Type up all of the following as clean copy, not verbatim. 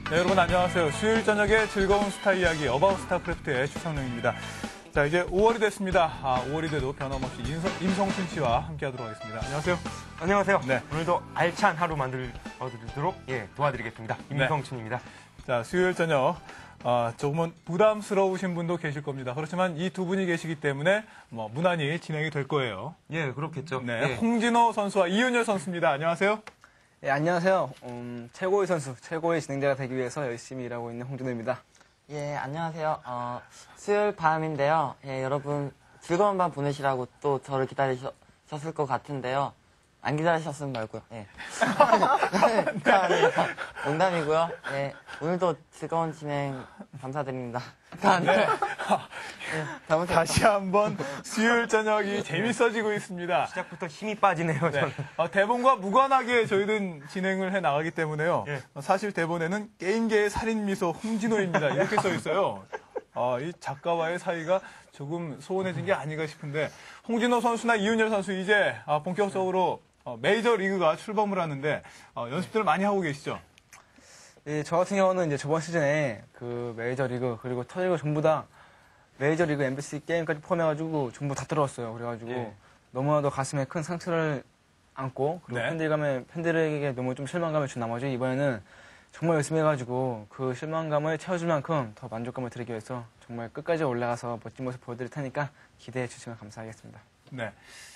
네, 여러분 안녕하세요. 수요일 저녁에 즐거운 스타 이야기 어바웃 스타크래프트의 추성룡입니다. 자, 이제 5월이 됐습니다. 5월이 돼도 변함없이 임성춘 씨와 함께하도록 하겠습니다. 안녕하세요. 안녕하세요. 네. 오늘도 알찬 하루 만들도록 도와드리겠습니다. 임성춘입니다. 자, 수요일 저녁 조금은 부담스러우신 분도 계실 겁니다. 그렇지만 이 두 분이 계시기 때문에 무난히 진행이 될 거예요. 예, 그렇겠죠. 네, 예. 홍진호 선수와 이윤열 선수입니다. 안녕하세요. 네, 안녕하세요. 최고의 선수, 최고의 진행자가 되기 위해서 열심히 일하고 있는 홍진호입니다. 예, 안녕하세요. 수요일 밤인데요. 예, 여러분 즐거운 밤 보내시라고 또 저를 기다리셨을 것 같은데요. 안 기다리셨으면 말고요. 예. 농담이고요. 예, 오늘도 즐거운 진행 감사드립니다. 네. 다시 다시 한번 수요일 저녁이 재밌어지고 있습니다. 시작부터 힘이 빠지네요, 저는. 네. 대본과 무관하게 저희는 진행을 해 나가기 때문에요. 예. 사실 대본에는 게임계의 살인미소 홍진호입니다. 이렇게 써 있어요. 이 작가와의 사이가 조금 소원해진 게 아닌가 싶은데 홍진호 선수나 이윤열 선수 이제 본격적으로 메이저 리그가 출범을 하는데 연습들을 많이 하고 계시죠? 예, 저 같은 경우는 이제 저번 시즌에 그 메이저리그 그리고 터리그 전부 다 메이저리그 MBC 게임까지 포함해가지고 전부 다 들어왔어요. 그래가지고 예. 너무나도 가슴에 큰 상처를 안고 그리고 네. 팬들에게 너무 좀 실망감을 준 나머지 이번에는 정말 열심히 해가지고 그 실망감을 채워줄 만큼 더 만족감을 드리기 위해서 정말 끝까지 올라가서 멋진 모습 보여드릴 테니까 기대해 주시면 감사하겠습니다. 네.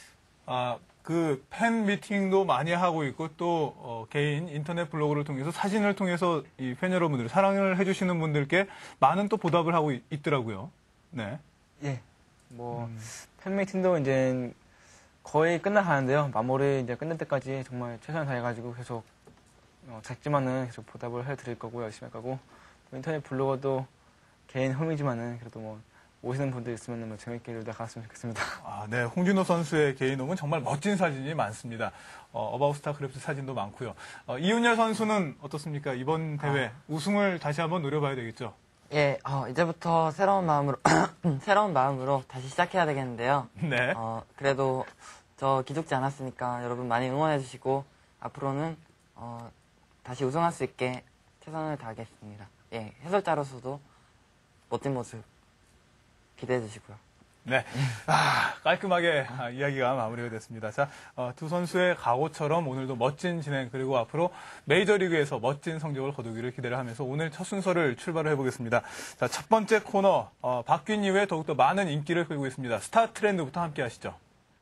그 팬 미팅도 많이 하고 있고 또 개인 인터넷 블로그를 통해서 사진을 통해서 이 팬 여러분들 사랑을 해주시는 분들께 많은 또 보답을 하고 있더라고요. 네. 예. 팬미팅도 이제 거의 끝나가는데요. 마무리 이제 끝날 때까지 정말 최선을 다해가지고 계속 작지만은 계속 보답을 해드릴 거고 열심히 할 거고 인터넷 블로거도 개인 홈이지만은 그래도 오시는 분들 있으면 재밌게 놀다 갔으면 좋겠습니다. 네. 홍진호 선수의 개인 홈은 정말 멋진 사진이 많습니다. 어바웃 스타크래프트 사진도 많고요. 이윤열 선수는 어떻습니까? 이번 대회 우승을 다시 한번 노려봐야 되겠죠? 예, 이제부터 새로운 마음으로 다시 시작해야 되겠는데요. 네. 그래도 저 기죽지 않았으니까 여러분 많이 응원해주시고 앞으로는 다시 우승할 수 있게 최선을 다하겠습니다. 예, 해설자로서도 멋진 모습 기대해 주시고요. 네. 깔끔하게 이야기가 마무리가 됐습니다. 자, 두 선수의 각오처럼 오늘도 멋진 진행 그리고 앞으로 메이저리그에서 멋진 성적을 거두기를 기대를 하면서 오늘 첫 순서를 출발을 해보겠습니다. 자, 첫 번째 코너 바뀐 이후에 더욱더 많은 인기를 끌고 있습니다. 스타 트렌드부터 함께 하시죠.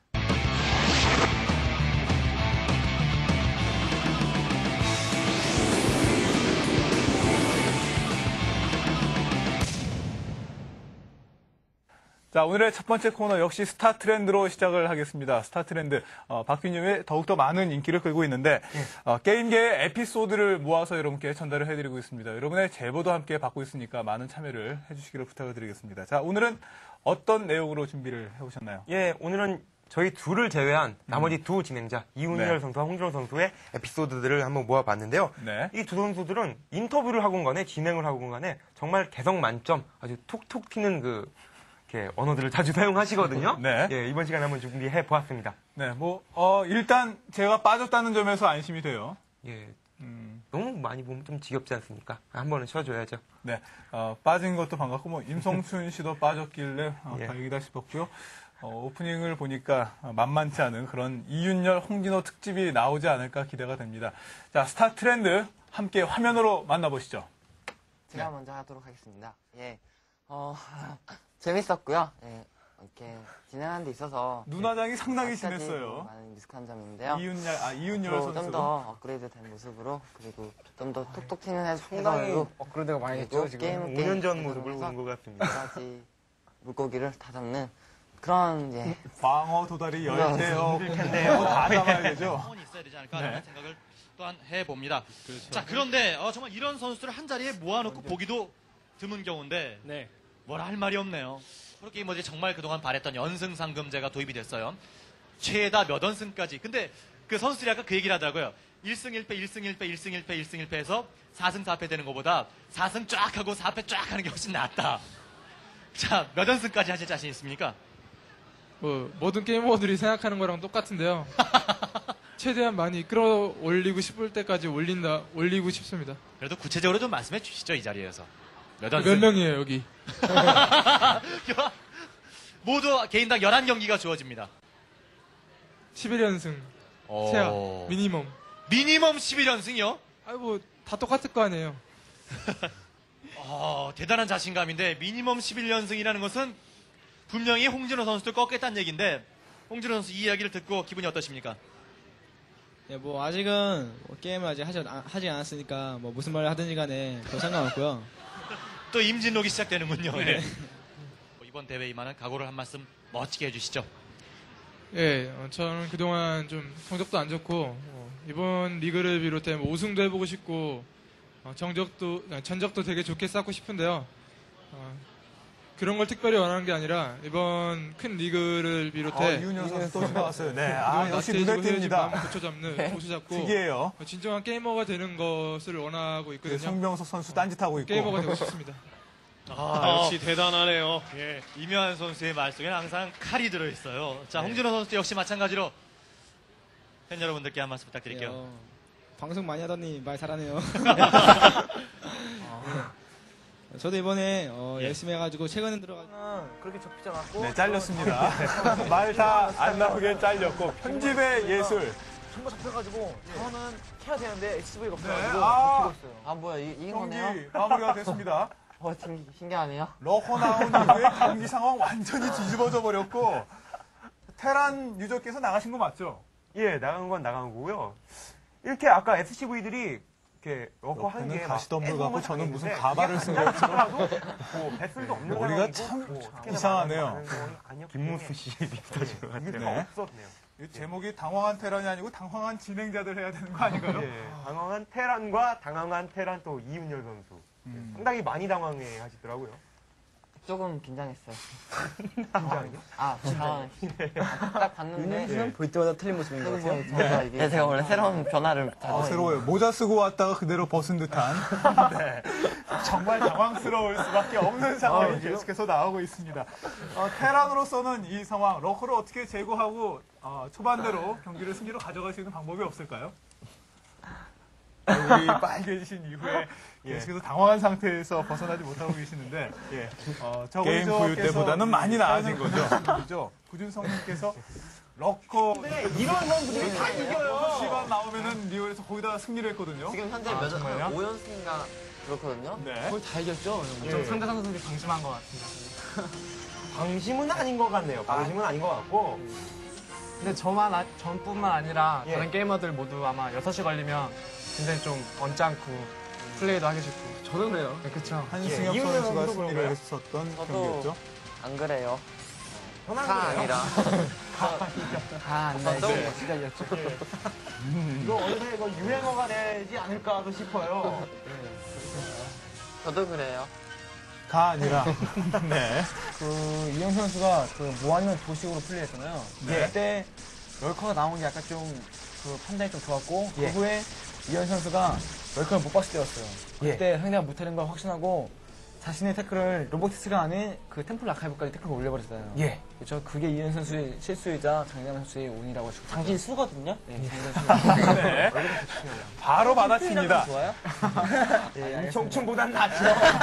자, 오늘의 첫 번째 코너 역시 스타 트렌드로 시작을 하겠습니다. 스타 트렌드. 바뀐 이후에 더욱더 많은 인기를 끌고 있는데, 게임계의 에피소드를 모아서 여러분께 전달을 해드리고 있습니다. 여러분의 제보도 함께 받고 있으니까 많은 참여를 해주시기를 부탁을 드리겠습니다. 자, 오늘은 어떤 내용으로 준비를 해오셨나요? 예, 오늘은 저희 둘을 제외한 나머지 두 진행자, 이윤열 네. 선수와 홍진호 선수의 에피소드들을 한번 모아봤는데요. 네. 이 두 선수들은 인터뷰를 하건 간에 진행을 하건 간에 정말 개성 만점, 아주 톡톡 튀는 이렇게 언어들을 자주 사용하시거든요. 네. 예, 이번 시간에 한번 준비해 보았습니다. 네, 일단 제가 빠졌다는 점에서 안심이 돼요. 예. 너무 많이 보면 좀 지겹지 않습니까? 한 번은 쉬어줘야죠. 네, 빠진 것도 반갑고, 임성춘 씨도 빠졌길래 예. 다행이다 싶었고요. 오프닝을 보니까 만만치 않은 그런 이윤열, 홍진호 특집이 나오지 않을까 기대가 됩니다. 자, 스타 트렌드 함께 화면으로 만나보시죠. 제가 먼저 하도록 하겠습니다. 예, 재밌었고요. 예, 이렇게 진행하는 데 있어서 눈화장이 상당히 아직까지 심했어요. 많은 미숙한 점인데요. 이윤열 앞으로 좀 선수. 더 업그레이드 된 모습으로 그리고 좀 더 톡톡 튀는 상당히 해설로 업그레이드가 많이 그리고 됐죠, 지금. 게임은 5년 전 게임 모습을 해서 보는 것 같습니다. 여러 가지 물고기를 다 잡는 그런 광어, 도다리, 열대어, 다 잡아야 되죠. 이 있어야 되지 않을까라는 생각을 또한 해봅니다. 그렇죠. 자, 그런데 정말 이런 선수들을 한 자리에 모아놓고 보기도 드문 경우인데 뭐라 할 말이 없네요. 그렇게 정말 그동안 바랬던 연승상금제가 도입이 됐어요. 최다 몇 원승까지. 근데 그 선수들이 아까 그 얘기를 하더라고요. 1승 1패, 1승 1패, 1승 1패, 1승 1패 해서 4승 4패 되는 것보다 4승 쫙 하고 4패 쫙 하는 게 훨씬 낫다. 자, 몇 원승까지 하실 자신 있습니까? 모든 게이머들이 생각하는 거랑 똑같은데요. 최대한 많이 끌어올리고 싶을 때까지 올리고 싶습니다. 그래도 구체적으로 좀 말씀해 주시죠, 이 자리에서. 몇 몇 연승? 명이에요, 여기? 모두 개인당 11경기가 주어집니다. 11연승. 최하, 미니멈. 미니멈 11연승이요? 아이고, 다 똑같을 거 아니에요. 대단한 자신감인데 미니멈 11연승이라는 것은 분명히 홍진호 선수도 꺾겠다는 얘기인데 홍진호 선수 이 이야기를 듣고 기분이 어떠십니까? 네, 뭐 아직은 뭐 게임을 아직 하지 않았으니까 뭐 무슨 말을 하든지 간에 별 상관없고요. 또 임진록이 시작되는군요. 예. 이번 대회 임하는 각오를 한 말씀 멋지게 해주시죠. 예, 저는 그동안 좀 성적도 안 좋고 이번 리그를 비롯해 뭐 우승도 해보고 싶고 전적도 되게 좋게 쌓고 싶은데요. 그런 걸 특별히 원하는 게 아니라 이번 큰 리그를 비롯해 이훈현 선수 또 지나갔어요. 네, 이번 역시 나태해지고 헤어진 눈에띕니다. 마음을 고쳐잡는 고수 잡고 특이해요. 진정한 게이머가 되는 것을 원하고 있거든요. 송병석 선수 딴짓하고 있고. 게이머가 되고 싶습니다. 역시 대단하네요. 예. 이묘한 선수의 말속에는 항상 칼이 들어있어요. 자, 홍진호 선수도 역시 마찬가지로 팬 여러분들께 한 말씀 부탁드릴게요. 방송 많이 하더니 말 잘하네요. 저도 이번에 열심히 해가지고 최근에 들어가지고 그렇게 접히지 않았고 네, 잘렸습니다. 말 다 안 나오게 잘렸고 편집의 예술. 전부 잡혀가지고 저는 해야 되는데 HV가 네, 없어가지고 아, 못하고 있어요. 아, 뭐야, 이긴 경기 거네요? 마무리가 됐습니다. 신기하네요. 러커 나온 이후에 경기 상황 완전히 뒤집어져 버렸고 테란 유저께서 나가신 거 맞죠? 예, 나간 건 나간 거고요. 이렇게 아까 SCV들이 이렇게 러커 한 옆에는 개 가시덤불 갖고 저는 무슨 가발을 쓴 것처럼 뭐 배슬도 없는 머리가 상황이고, 참 어떻게 이상하네요. 나가는 건 아니었기 때문에 김무수 씨 비슷하신 것 같아요. 네. 없었네요. 이 제목이 당황한 테란이 아니고 당황한 진행자들 해야 되는 거 아닌가요? 예, 당황한 테란과 당황한 테란 또 이윤열 선수. 상당히 많이 당황해 하시더라고요. 조금 긴장했어요. 긴장이요? 딱 봤는데. 윤현수는 볼 때마다 틀린 모습인 것 같아요. 네, 제가 원래 새로운 변화를 새로워요. 모자 쓰고 왔다가 그대로 벗은 듯한. 네. 정말 당황스러울 수밖에 없는 상황이 계속해서 나오고 있습니다. 테란으로서는 이 상황, 러커를 어떻게 제거하고 초반대로 경기를 승리로 가져갈 수 있는 방법이 없을까요? 얼굴이 빨개지신 이후에 계속해서 당황한 상태에서 벗어나지 못하고 계시는데 게임 보유 때보다는 많이 나아진 거죠. 구준성님께서 러커 이런 선수들이 다 이겨요. 시간 나오면은 리얼에서 거의 다 승리를 했거든요. 지금 현재 정말요? 5연승인가 그렇거든요. 네. 거의 다 이겼죠. 좀 상대 선수들이 방심한 것 같습니다. 방심은 아닌 것 같네요. 방심은 아닌 것 같고. 근데 전뿐만 아니라 다른 게이머들 모두 아마 6시 걸리면 굉장히 좀 언짢고 플레이도 하기 싫고. 저도 그래요. 네, 그쵸. 한승엽 이윤열 선수가 선수도 승리를 그런가요? 했었던 저도 경기였죠. 안 그래요. 편한 다 거예요. 아니라. 안 나이스. 진짜 이겼죠. 이거 어느새 이거 유행어가 되지 않을까도 싶어요. 저도 그래요. 가 아니라. 네. 그 이영수 선수가 그 뭐아니면 도식으로 플레이했잖아요. 그때 럴커가 나온 게 약간 좀 그 판단이 좀 좋았고 그 후에 이현 선수가 럴커를 못 봤을 때였어요. 그때 상대가 못하는 걸 확신하고 자신의 태클을 로보틱스가 아닌 그 템플 아카이브까지 태클을 올려버렸어요. 그렇죠. 그게 이현 선수의 실수이자 장대만 선수의 운이라고 하시고 당신 수거든요? 네, 장대만 선수. 네. 바로 받아칩니다. 좋아요? 이청춘보단 낫죠.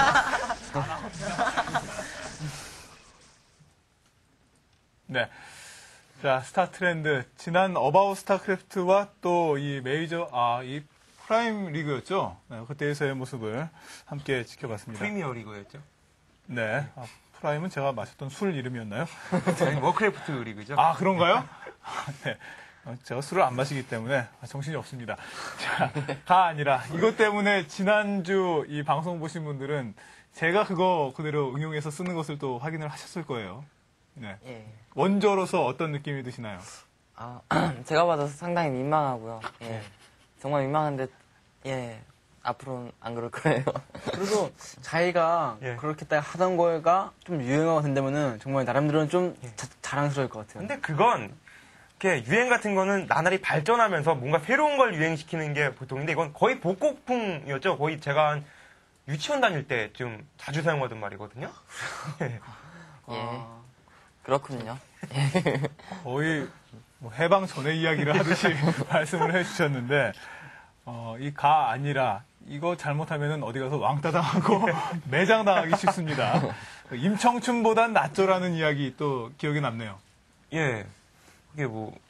네. 자, 스타 트렌드. 지난 어바웃 스타크래프트와 또 이 메이저, 이 프라임 리그였죠. 네, 그때에서의 모습을 함께 지켜봤습니다. 프리미어 리그였죠. 네. 프라임은 제가 마셨던 술 이름이었나요? 아니, 워크래프트 리그죠. 아, 그런가요? 네. 제가 술을 안 마시기 때문에 정신이 없습니다. 자, 가 아니라 이것 때문에 지난주 이 방송 보신 분들은 제가 그거 그대로 응용해서 쓰는 것을 또 확인을 하셨을 거예요. 네. 예. 원저로서 어떤 느낌이 드시나요? 제가 봐도 상당히 민망하고요. 예. 정말 민망한데, 예. 앞으로는 안 그럴 거예요. 그리고 자기가 그렇게 딱 하던 거가 좀 유행어가 된다면은 정말 나름대로는 좀 자랑스러울 것 같아요. 근데 그건 이렇게 유행 같은 거는 나날이 발전하면서 뭔가 새로운 걸 유행시키는 게 보통인데 이건 거의 복고풍이었죠. 거의 제가 한 유치원 다닐 때 좀 자주 사용하던 말이거든요. 예. 그렇군요. 거의 뭐 해방 전의 이야기를 하듯이 말씀을 해주셨는데 이 가 아니라 이거 잘못하면은 어디 가서 왕따 당하고 매장 당하기 쉽습니다. 임청춘보단 낫죠라는 이야기 또 기억에 남네요. 예, 그게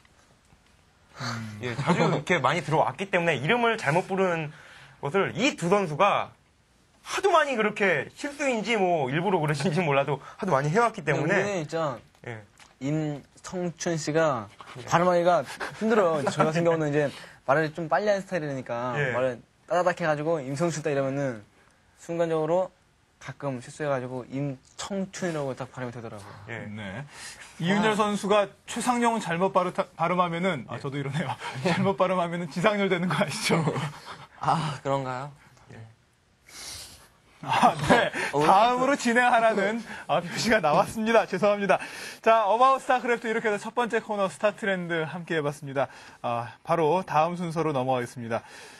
예, 자주 이렇게 많이 들어왔기 때문에 이름을 잘못 부르는 것을 이 두 선수가 하도 많이 그렇게 실수인지 뭐 일부러 그러신지 몰라도 하도 많이 해왔기 때문에. 우리는 진짜 예. 임성춘 씨가 발음하기가 힘들어요. 저 같은 경우는 이제 말을 좀 빨리 하는 스타일이니까 예. 말을 따다닥 해가지고 임성춘다 이러면은 순간적으로 가끔 실수해가지고 임청춘이라고 딱 발음이 되더라고요. 예. 네. 이윤열 선수가 최상용 잘못 발음하면은 저도 이러네요. 잘못 발음하면은 지상렬 되는 거 아시죠? 아, 그런가요? 네. 다음으로 진행하라는 표시가 나왔습니다. 죄송합니다. 자, 어바웃 스타크래프트 이렇게 해서 첫 번째 코너 스타 트렌드 함께 해봤습니다. 바로 다음 순서로 넘어가겠습니다.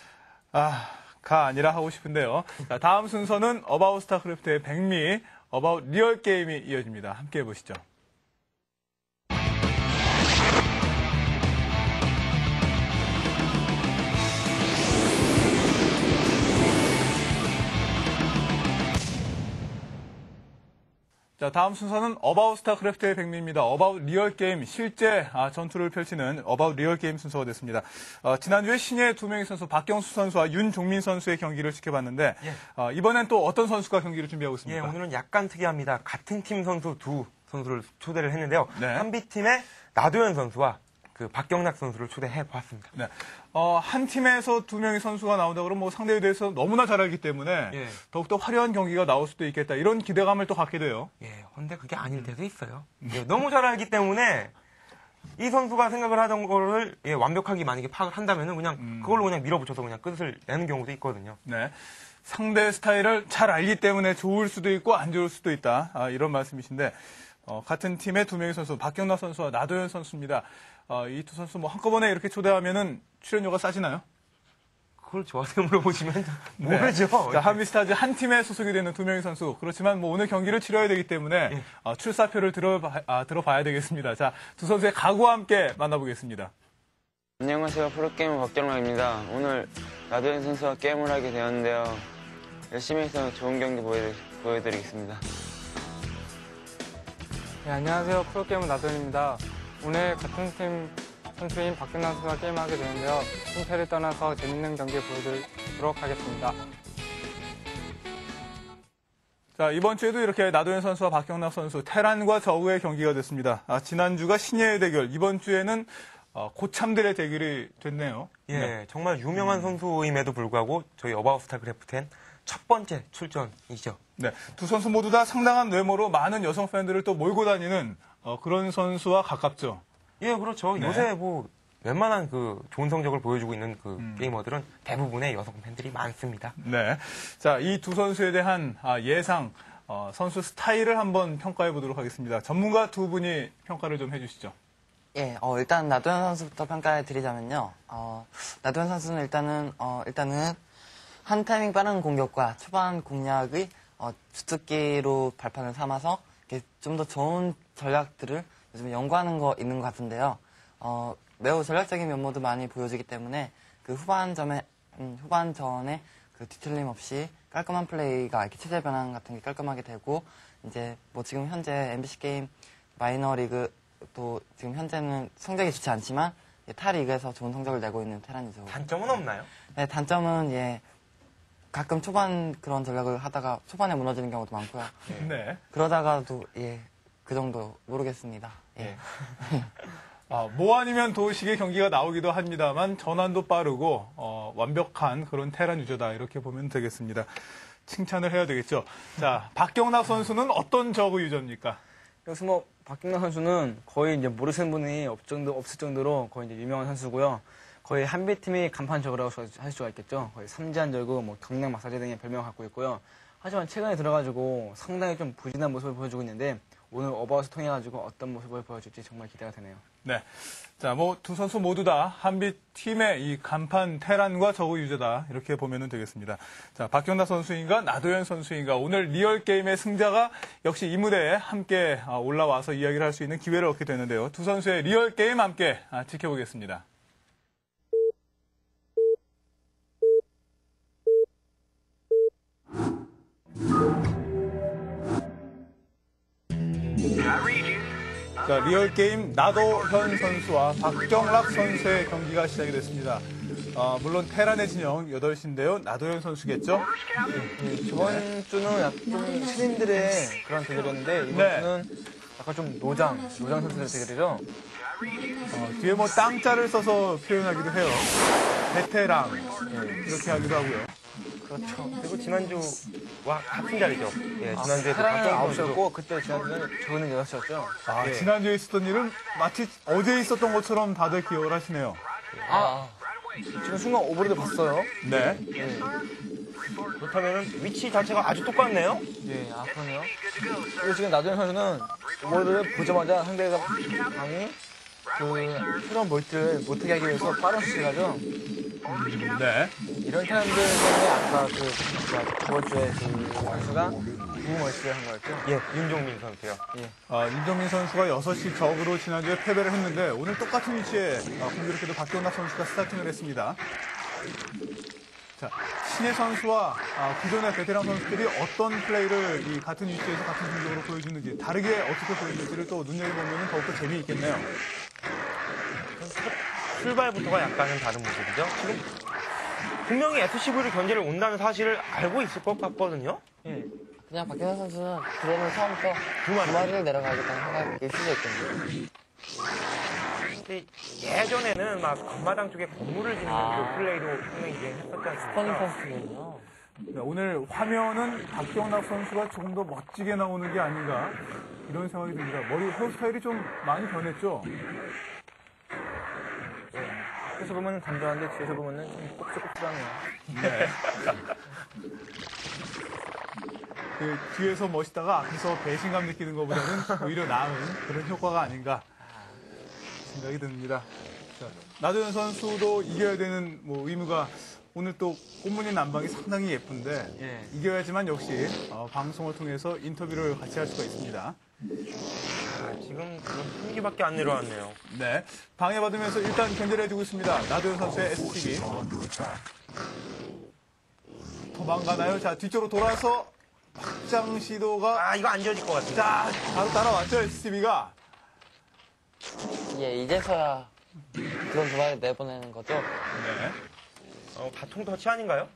가 아니라 하고 싶은데요. 자, 다음 순서는 어바웃 스타크래프트의 백미, 어바웃 리얼 게임이 이어집니다. 함께 해보시죠. 자, 다음 순서는 어바웃 스타크래프트의 백미입니다. 어바웃 리얼 게임, 실제 전투를 펼치는 어바웃 리얼 게임 순서가 됐습니다. 지난주에 신예 두 명의 선수 박경수 선수와 윤종민 선수의 경기를 지켜봤는데 이번엔 또 어떤 선수가 경기를 준비하고 예, 있습니까? 오늘은 약간 특이합니다. 같은 팀 선수 두 선수를 초대를 했는데요. 네. 한비 팀의 나도현 선수와 그 박경락 선수를 초대해 보았습니다. 네. 한 팀에서 두 명의 선수가 나온다 그러면 뭐 상대에 대해서 너무나 잘 알기 때문에 예. 더욱더 화려한 경기가 나올 수도 있겠다. 이런 기대감을 또 갖게 돼요. 예, 근데 그게 아닐 때도 있어요. 예, 너무 잘 알기 때문에 이 선수가 생각을 하던 거를 완벽하게 만약에 파악을 한다면은 그냥 그걸로 그냥 밀어붙여서 그냥 끝을 내는 경우도 있거든요. 네. 상대 스타일을 잘 알기 때문에 좋을 수도 있고 안 좋을 수도 있다. 이런 말씀이신데 같은 팀의 두 명의 선수 박경락 선수와 나도현 선수입니다. 이 두 선수 뭐 한꺼번에 이렇게 초대하면은 출연료가 싸지나요? 그걸 저한테 물어보시면 모르죠. 자, 한비스타즈 한 팀에 소속이 되는 두 명의 선수. 그렇지만 뭐 오늘 경기를 치러야 되기 때문에 출사표를 들어봐야 되겠습니다. 자, 두 선수의 각오와 함께 만나보겠습니다. 안녕하세요. 프로게이머 박경락입니다. 오늘 나도현 선수와 게임을 하게 되었는데요. 열심히 해서 좋은 경기 보여드리겠습니다. 네, 안녕하세요. 프로게이머 나도현입니다. 오늘 같은 팀 선수인 박경락 선수와 게임하게 되는데요. 승패를 떠나서 재밌는 경기 보여드리도록 하겠습니다. 자, 이번 주에도 이렇게 나도현 선수와 박경락 선수, 테란과 저우의 경기가 됐습니다. 지난주가 신예의 대결, 이번 주에는 고참들의 대결이 됐네요. 예, 네. 정말 유명한 선수임에도 불구하고 저희 어바웃 스타크래프트엔 첫 번째 출전이죠. 네, 두 선수 모두 다 상당한 외모로 많은 여성 팬들을 또 몰고 다니는 그런 선수와 가깝죠. 예, 그렇죠. 네. 요새 뭐 웬만한 그 좋은 성적을 보여주고 있는 그 게이머들은 대부분의 여성 팬들이 많습니다. 네, 자, 이 두 선수에 대한 예상, 선수 스타일을 한번 평가해 보도록 하겠습니다. 전문가 두 분이 평가를 좀 해주시죠. 예, 일단 나도현 선수부터 평가해 드리자면요. 나도현 선수는 일단은 한 타이밍 빠른 공격과 초반 공략의 주특기로 발판을 삼아서 좀 더 좋은 전략들을 요즘 연구하는 거 있는 것 같은데요. 매우 전략적인 면모도 많이 보여주기 때문에 그 후반전에 그 뒤틀림 없이 깔끔한 플레이가 이렇게 체제 변환 같은 게 깔끔하게 되고 이제 뭐 지금 현재 MBC 게임 마이너리그 또 지금 현재는 성적이 좋지 않지만 타 리그에서 좋은 성적을 내고 있는 테란이죠. 단점은 없나요? 네, 단점은 가끔 초반 그런 전략을 하다가 초반에 무너지는 경우도 많고요. 네. 그러다가도 그 정도 모르겠습니다. 예. 뭐 아니면 도식의 경기가 나오기도 합니다만 전환도 빠르고 완벽한 그런 테란 유저다 이렇게 보면 되겠습니다. 칭찬을 해야 되겠죠. 자, 박경락 선수는 어떤 저그 유저입니까? 여기서 뭐 박경락 선수는 거의 이제 모르시는 분이 없을 정도로 거의 이제 유명한 선수고요. 거의 한비팀이 간판 저그라고 할 수가 있겠죠. 거의 삼지한 저그, 뭐 경량 막사제 등의 별명을 갖고 있고요. 하지만 최근에 들어가지고 상당히 좀 부진한 모습을 보여주고 있는데 오늘 어바웃을 통해 가지고 어떤 모습을 보여줄지 정말 기대가 되네요. 네. 자, 뭐 두 선수 모두 다 한빛 팀의 이 간판 테란과 저그 유저다 이렇게 보면은 되겠습니다. 자, 박경나 선수인가 나도현 선수인가 오늘 리얼 게임의 승자가 역시 이 무대에 함께 올라와서 이야기를 할 수 있는 기회를 얻게 되는데요. 두 선수의 리얼 게임 함께 지켜보겠습니다. 자, 리얼 게임 나도현 선수와 박경락 선수의 경기가 시작이 됐습니다. 물론 테란의 진영 8시인데요. 나도현 선수겠죠? 저번 주는 약간 좀 신인들의 그런 대결이었는데 이번 네. 주는 약간 좀 노장 선수들의 대결이죠. 뒤에 뭐 땅자를 써서 표현하기도 해요. 베테랑 이렇게 하기도 하고요. 그렇죠. 그리고 지난주와 같은 자리죠. 예, 지난주에도 테란은 박경락 선수 9시였고 그때 지난주는 저는 6시였죠. 지난주에 있었던 일은 마치 어제 있었던 것처럼 다들 기억을 하시네요. 지금 순간 오버로드 봤어요. 네. 그렇다면 위치 자체가 아주 똑같네요. 예, 그러네요. 그리고 지금 나도현 선수는 오버로드를 보자마자 상대가 방이 그 새로운 멀티를 못하게 하기 위해서 빠른 수식을 하죠. 네. 이런 타임들 때문에 아까 저번 주에 그 선수가 두 멀티를 한 거였죠. 예, 윤종민 선수요. 윤정민 선수가 6시 적으로 지난주에 패배를 했는데 오늘 똑같은 위치에 공교롭게도 박경락 선수가 스타팅을 했습니다. 자, 신예 선수와 기존의 베테랑 선수들이 어떤 플레이를 이 같은 위치에서 같은 성적으로 보여주는지 다르게 어떻게 보여줄지를 또 눈여겨보면 더욱더 재미있겠네요. 출발부터가 약간은 다른 모습이죠. 지금 분명히 SCV를 견제를 온다는 사실을 알고 있을 것 같거든요. 그냥 박경현 선수는 드론을 처음부터 두 마리를 내려가겠다는 생각일 수도 있겠네요. 근데 예전에는 막 앞마당 쪽에 건물을 짓는 그 플레이도 분명히 했었지 않습니까? 스포닝 선수군요. 네, 오늘 화면은 박경락 선수가 조금 더 멋지게 나오는 게 아닌가 이런 생각이 듭니다. 머리 헤어스타일이 좀 많이 변했죠? 앞에서 보면 단단한데 뒤에서 보면 좀 곱슬곱슬하네요. 네. 그 뒤에서 멋있다가 앞에서 배신감 느끼는 것보다는 오히려 나은 그런 효과가 아닌가 생각이 듭니다. 자, 나도현 선수도 이겨야 되는 뭐 의무가 오늘 또 꽃무늬 난방이 상당히 예쁜데 이겨야지만 역시 방송을 통해서 인터뷰를 같이 할 수가 있습니다. 지금 한 기밖에 안 내려왔네요. 네, 방해받으면서 일단 견제를 해주고 있습니다. 나도현 선수의 STV. 도망가나요? 자, 뒤쪽으로 돌아서 확장 시도가 이거 안 지어질 것 같습니다. 자, 바로 따라왔죠, STV가. 예, 이제서야 드론 두 마리 내보내는 거죠? 네. 바통 터치 아닌가요?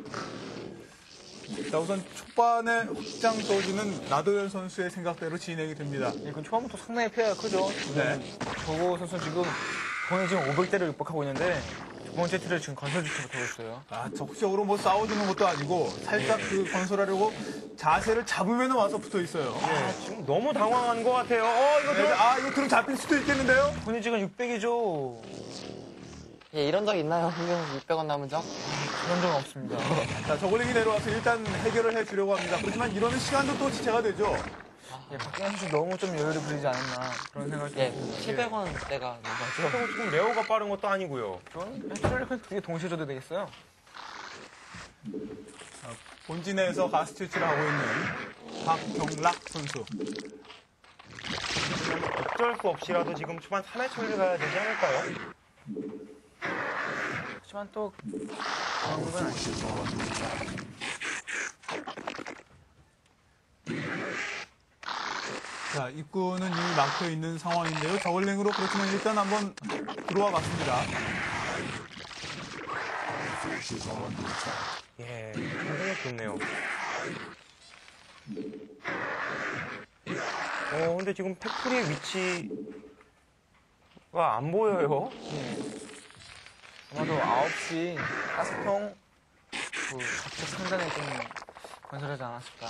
자, 우선 초반에 확장 저지는 나도현 선수의 생각대로 진행이 됩니다. 그 초반부터 상당히 피해가 크죠. 네. 저거 선수 지금 거의 지금 500대를 육박하고 있는데 두 번째 티를 지금 건설주체 못하고 있어요. 적극적으로 뭐 싸워주는 것도 아니고 살짝 그 건설하려고 자세를 잡으면 와서 붙어 있어요. 지금 너무 당황한 것 같아요. 이거 들은 잡힐 수도 있겠는데요? 돈이 지금 600이죠. 예, 이런 적 있나요? 평균 600원 남은 적? 그런 적은 없습니다. 자, 저글링이 내려와서 일단 해결을 해주려고 합니다. 그렇지만 이러면 시간도 또 지체가 되죠. 박경현 선수 너무 좀 여유를 부리지 않았나 그런 생각이 예, 듭니다. 700원 대가 그리고 지금 레오가 빠른 것도 아니고요. 그런 패트를 되게 동시에 줘도 되겠어요. 본진에서 가스트위치를 하고 있는 박경락 선수. 어쩔 수 없이라도 지금 초반 3회 처리를 가야 되지 않을까요? 하지만 또 그런 건 아니죠. 자, 입구는 이미 막혀 있는 상황인데요. 저글링으로 그렇지만 일단 한번 들어와 봤습니다. 상당히 좋네요. 근데 지금 팩토리의 위치가 안 보여요. 아마도 9시 가스통 그 좌측 상단에 좀 건설하지 않았을까.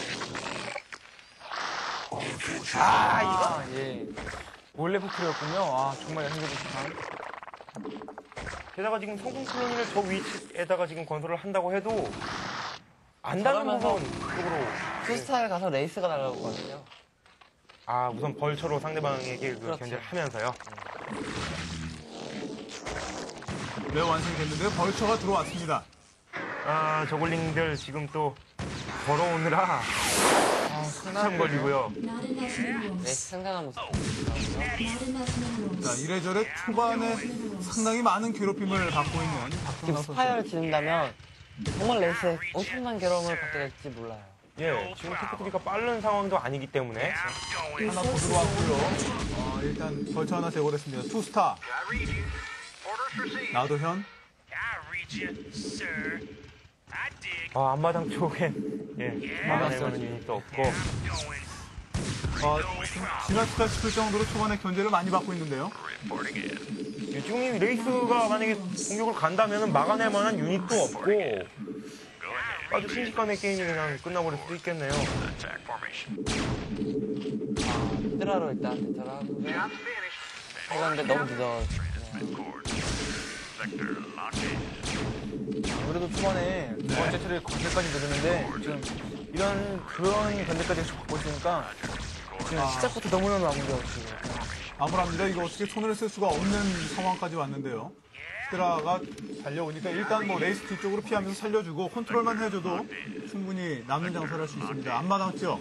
예. 몰래 팩토리였군요. 정말 현재부터. 게다가 지금 성공 콜로니를 저 위치에다가 지금 건설을 한다고 해도 안 닿는 저러면서 부분 쪽으로 투스타에 가서 레이스가 날아오거든요. 우선 벌처로 상대방에게 그 그렇죠. 견제를 하면서요. 네, 완성됐는데 벌처가 들어왔습니다. 저글링들 지금 또 걸어오느라 한참 걸리고요. 네, 생각한 모습. 자, 이래저래 초반에 상당히 많은 괴롭힘을 받고 있는 지금 박종남 선수. 스파이어를 지른다면 정말 레이스에 엄청난 괴로움을 받게 될지 몰라요. 예, 지금 테크트리가 빠른 상황도 아니기 때문에 하나 더 들어왔고요. 일단 벌처 하나 제거됐습니다. 투스타. 나도현. 앞마당 쪽엔 막아내는 유닛도 없고 지나치다 싶을 정도로 초반에 견제를 많이 받고 있는데요. 지금 이 레이스가 만약에 공격을 간다면 막아낼 만한 유닛도 없고 아주 순식간에 게임이 그냥 끝나버릴 수도 있겠네요. 히드라로 일단 대처를 하고요. 해봤는데 너무 늦어졌네요. 아무래도 초반에 두 번째 처리 건설까지 누르는데 지금 그런 견제까지 계속 받고 있으니까 지금 시작부터 너무너무 마무리가 없이 암울합니다. 이거 어떻게 손을 쓸 수가 없는 상황까지 왔는데요. 히드라가 달려오니까 일단 뭐 레이스 뒤쪽으로 피하면서 살려주고 컨트롤만 해줘도 충분히 남는 장사를 할 수 있습니다. 앞마당 지역.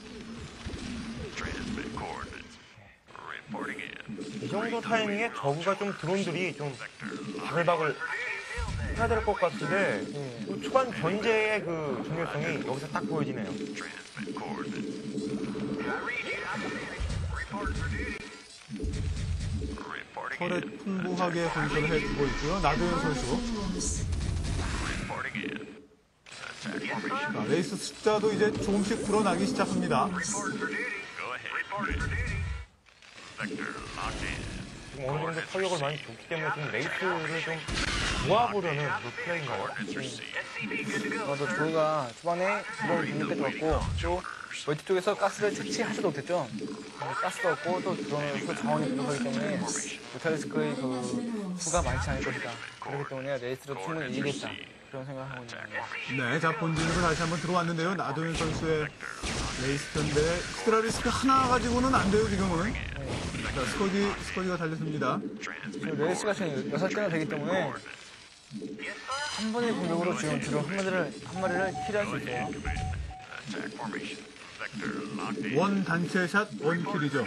이 정도 타이밍에 저그가 좀 드론들이 좀 바글바글 해야 될 것 같은데 그 초반 견제의 그 중요성이 여기서 딱 보여지네요. 털에 풍부하게 건설을 해주고 있고요. 나도현 선수. 자, 레이스 숫자도 이제 조금씩 불어나기 시작합니다. 지금 어느 정도 타격을 많이 줬기 때문에 좀 레이스를 좀 모아보려는 그 플레이인가요? 맞아, 조이가 초반에 이런 견제까지 왔고 또 멀티 쪽에서 가스를 채취하지도 못했죠. 가스도 없고 또 드론으로서 자원이 부족하기 때문에 뮤탈리스크의 그 수가 많지 않을 것이다. 그렇기 때문에 레이스로 충분히 이기겠다. 그런 생각을 하고 있는 거예요. 네, 자, 본진으로 다시 한번 들어왔는데요. 나도현 선수의 레이스 편인데 히드라리스크 하나 가지고는 안 돼요, 지금은. 자, 스커지가 달렸습니다. 지금 레이스가 지금 6개나 되기 때문에 한 번의 공격으로 지금 드론 한 마리를 킬할 수 있어요. 원 단체샷, 원 킬이죠.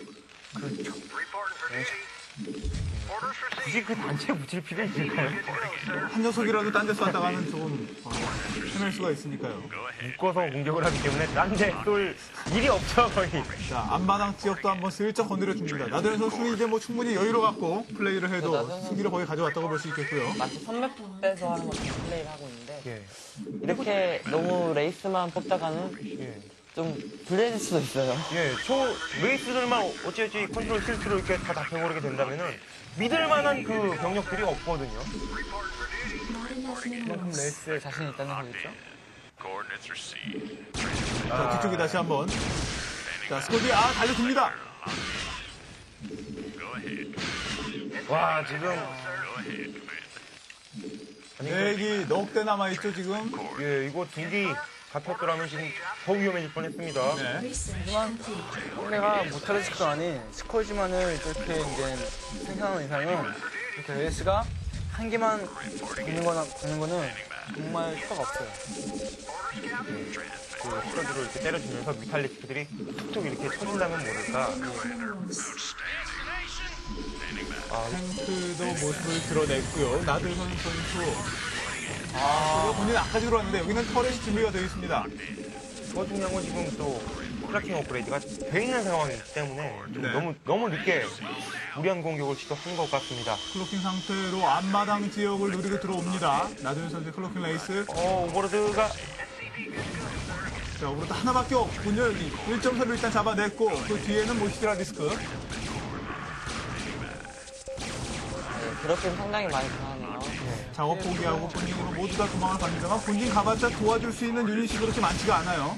굳이 그 단체에 붙일 필요 있을까요? 한 녀석이라도 딴 데 쐈다가는 조금 헤맬 수가 있으니까요. 묶어서 공격을 하기 때문에 딴 데 쏠 일이 없죠, 거의. 자, 앞마당 지역도 한번 슬쩍 건드려줍니다. 나도현 선수는 이제 뭐 충분히 여유를 갖고 플레이를 해도 승리를 거의 가져왔다고 볼 수 있겠고요. 마치 선배에서 하는 것처럼 플레이를 하고 있는데 예. 이렇게 너무 레이스만 뽑다가는 좀 불리해질 수도 있어요. 예, 레이스들만 어찌어찌 컨트롤 실수로 이렇게 다 잡혀버리게 된다면은 믿을 만한 그 병력들이 없거든요. 그만큼 레이스에 자신이 있다는 거겠죠? 자, 뒤쪽에 다시 한번. 자, 스코지, 달려듭니다. 와, 지금. 렉이 넉 대 남아있죠, 지금? 예, 이거 두기 잡혔더라면 지금 더 위험해질 뻔했습니다. 네. 하지만 상대가 뮤탈리스크가 아닌 스콜지만을 이렇게 이제 생산하는 이상은 이렇게 레이스가 한 개만 박는 거는 정말 효과가 없어요. 그 스쿼드로 이렇게 때려주면서 뮤탈리스크들이 툭툭 이렇게 쳐진다면 모를까. 탱크도 모습을 드러냈고요. 나들선 선수. 본인 아까 들어왔는데 여기는 터렛이 준비가 되어 있습니다. 더 중요한 건 지금 또 트래킹 업그레이드가 돼 있는 상황이기 때문에 좀 너무 늦게 무리한 공격을 시도한 것 같습니다. 클로킹 상태로 앞마당 지역을 노리고 들어옵니다. 나도현 선수의 클로킹 레이스. 오버로드가 자, 오버로드 하나밖에 없군요. 여기 1.3을 일단 잡아냈고 그 뒤에는 뭐 히드라 디스크. 그렇게 상당히 많이 강하네요. 작업 포기하고 본진으로 모두 다 도망을 갑니다만 본진 가봤자 도와줄 수 있는 유닛이 그렇게 많지가 않아요.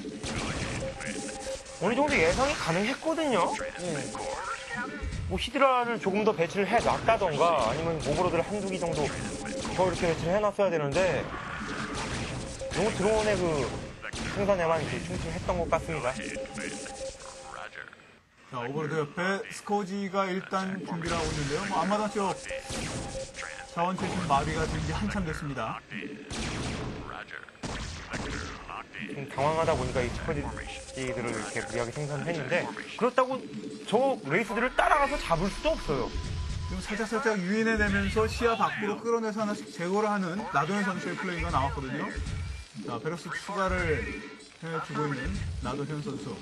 어느 정도 예상이 가능했거든요. 뭐 히드라를 조금 더 배치를 해놨다던가 아니면 오버로드를 한두 기 정도 더 이렇게 배치를 해놨어야 되는데 너무 드론의 그 생산에만 충실했던 것 같습니다. 자, 오버로드 옆에 스코지가 일단 준비를 하고 있는데요. 뭐 앞마당 쪽 자원 채취 마비가 된 지 한참 됐습니다. 좀 당황하다 보니까 이 스쿼지들을 이렇게 무리하게 생산했는데 그렇다고 저 레이스들을 따라가서 잡을 수도 없어요. 지금 살짝 유인해내면서 시야 밖으로 끌어내서 하나씩 제거를 하는 나도현 선수의 플레이가 나왔거든요. 자, 베럭스 추가를 해주고 있는 나도현 선수.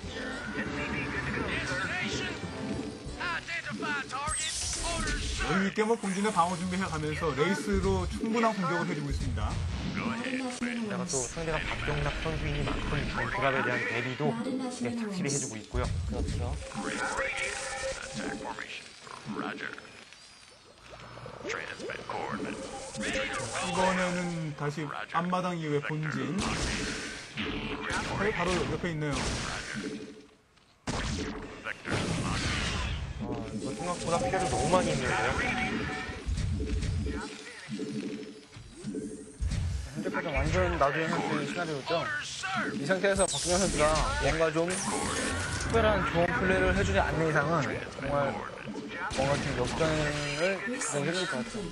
여유 있게 뭐 본진의 방어 준비해가면서 레이스로 충분한 공격을 해주고 있습니다. 게다가 또 상대가 박경락 선수이니 만큼 이 드랍에 대한 대비도 착실히 해주고 있고요. 그렇죠. 이번에는 다시 앞마당 이후에 본진. 바로 옆에 있네요. 이거 생각보다 피해를 너무 많이 입는데요. 현재까지 완전 나도현 선수의 시나리오죠. 이 상태에서 박준현 선수가 뭔가 좀 특별한 좋은 플레이를 해주지 않는 이상은 정말 뭔가 좀 역전을 굉장히 힘들 것 같아요.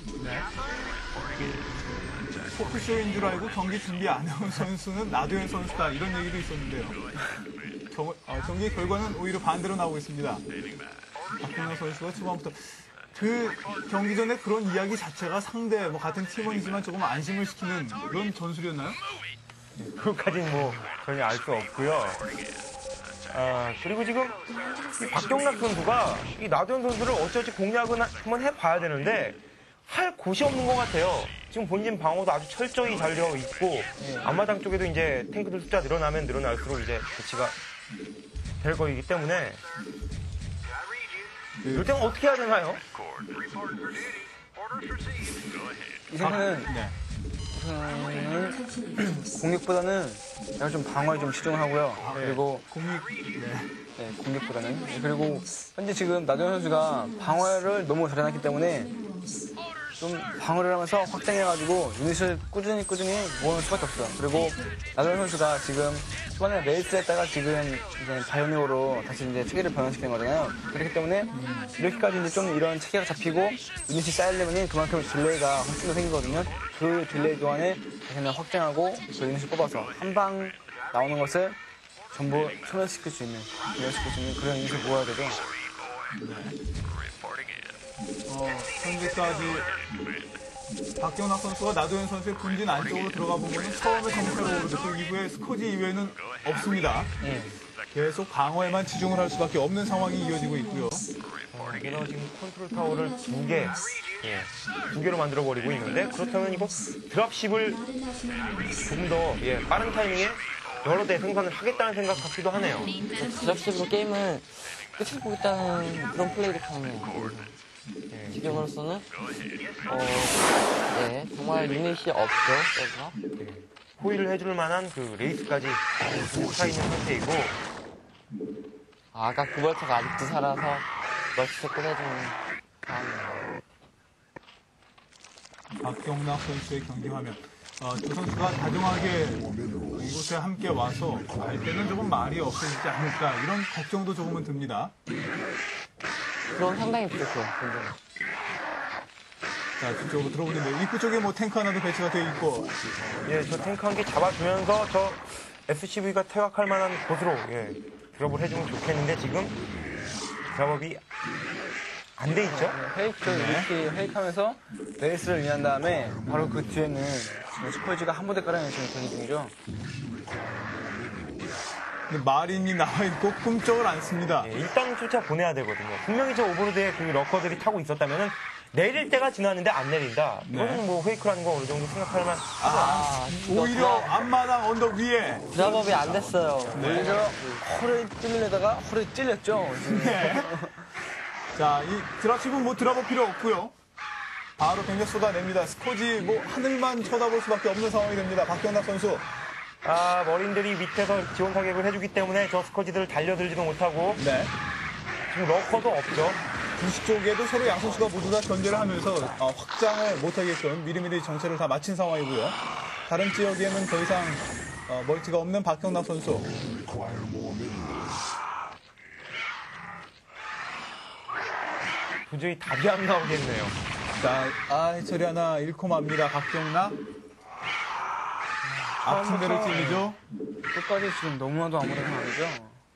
포크쇼인 줄 알고 경기 준비 안 해온 선수는 나도현 선수다 이런 얘기도 있었는데요. 경기 결과는 오히려 반대로 나오고 있습니다. 박준현 선수가 초반부터 그 경기 전에 그런 이야기 자체가 상대 뭐 같은 팀원이지만 조금 안심을 시키는 그런 전술이었나요? 그것까지는 뭐 전혀 알 수 없고요. 그리고 지금 이 박경락 선수가 이 나도현 선수를 어찌어찌 공략은 한번 해봐야 되는데 할 곳이 없는 것 같아요. 지금 본진 방어도 아주 철저히 잘 되어 있고 앞마당 쪽에도 이제 탱크들 숫자 늘어나면 늘어날수록 이제 배치가 될 거이기 때문에 이럴 때는 어떻게 해야 되나요? 이 생각은 우선은 공격보다는 약간 좀 방어에 좀 치중을 하고요. 그리고 공격보다는 그리고 현재 지금 나도현 선수가 방어를 너무 잘해놨기 때문에 좀 방어를 하면서 확장해가지고 유닛을 꾸준히 모으는 수밖에 없어요. 그리고 나도현 선수가 지금 초반에 레이스 했다가 지금 이제 바이오닉으로 다시 이제 체계를 변환시키는 거잖아요. 그렇기 때문에 이렇게까지 이제 좀 이런 체계가 잡히고 유닛이 쌓이려면 그만큼 딜레이가 훨씬 더 생기거든요. 그 딜레이 동안에 다시는 확장하고 그 유닛을 뽑아서 한 방 나오는 것을 전부 소멸시킬 수 있는 그런 유닛을 모아야 되죠. 현재까지 박경락 선수가 나도현 선수의 본진 안쪽으로 들어가 보면 처음에 정찰 오르고 그 이후에 스코지 이외에는 없습니다. 계속 방어에만 치중을 할 수밖에 없는 상황이 이어지고 있고요. 게다가 지금 컨트롤 타워를 두 개로 만들어버리고 있는데 그렇다면 이거 드랍십을 조금 더 빠른 타이밍에 여러 대 생산을 하겠다는 생각 같기도 하네요. 드랍십으로 게임을 끝을 보겠다는 그런 플레이를 하네요. 지금으로서는 정말 유닛이 없죠. 그래서 호의를 해줄 만한 그 레이스까지 살아있는 상태이고 아까 그 벌처가 아직도 살아서 멀티서 꺼내주는 상황이에요. 박경락 선수의 경기 화면. 두 선수가 다정하게 이곳에 함께 와서 갈 때는 조금 말이 없어지지 않을까 이런 걱정도 조금은 듭니다. 그럼 상당히 부족해요. 자, 뒤쪽으로 들어오는데 입구 쪽에 뭐 탱크 하나도 배치가 되어 있고 저 탱크 한 개 잡아주면서 저 SCV가 퇴각할 만한 곳으로 드롭을 해주면 좋겠는데 지금 드랍업이 안 돼 있죠? 이렇게 페이크하면서 레이스를 위한 다음에 바로 그 뒤에는 스코지가 한 부대 깔아내는 경기 중이죠. 근데 마린이 나와있고 꿈쩍을 안 씁니다. 일단 쫓아 보내야 되거든요. 분명히 저 오버로드에 그 러커들이 타고 있었다면은 내릴 때가 지났는데 안 내린다. 이거는 뭐 페이크라는 거 어느 정도 생각할 만. 오히려 앞마당 언덕 위에 드랍업이 안 됐어요. 오히려 허를 찔리려다가 허를 찔렸죠. 네. 자, 이 드랍십은 뭐 드랍업 필요 없고요. 바로 병력 쏟아냅니다. 스코지 뭐 하늘만 쳐다볼 수밖에 없는 상황이 됩니다. 박경락 선수. 머린들이 밑에서 지원 타격을 해주기 때문에 저 스커지들을 달려들지도 못하고 지금 러커도 없죠. 90쪽에도 서로 양 선수가 모두 다 견제를 하면서 확장을 못하게끔 미리미리 정체를 다 마친 상황이고요. 다른 지역에는 더 이상 멀티가 없는 박경락 선수. 도저히 답이 안 나오겠네요. 자, 해철이 하나 잃고 맙니다. 박경락. 아픈 데를 찔리죠. 끝까지 지금 너무나도 아무래도 아니죠.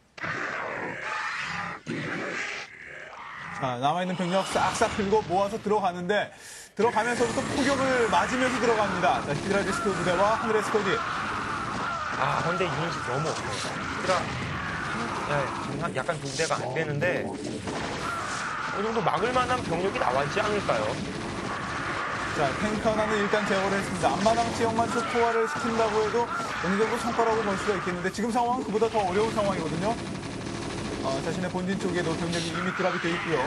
자, 남아있는 병력 싹싹 들고 모아서 들어가는데, 들어가면서부터 포격을 맞으면서 들어갑니다. 자, 히드라디스크 부대와 하늘의 스커지. 근데 유닛이 너무 없어요. 지금 약간 분대가 안 되는데, 어느 정도 막을 만한 병력이 나왔지 않을까요? 자, 탱크 하나는 일단 제거를 했습니다. 앞마당 지역만 초토화를 시킨다고 해도 어느 정도 성과라고 볼 수가 있겠는데, 지금 상황은 그보다 더 어려운 상황이거든요. 자신의 본진 쪽에도 병력이 이미 드랍이 돼 있고요.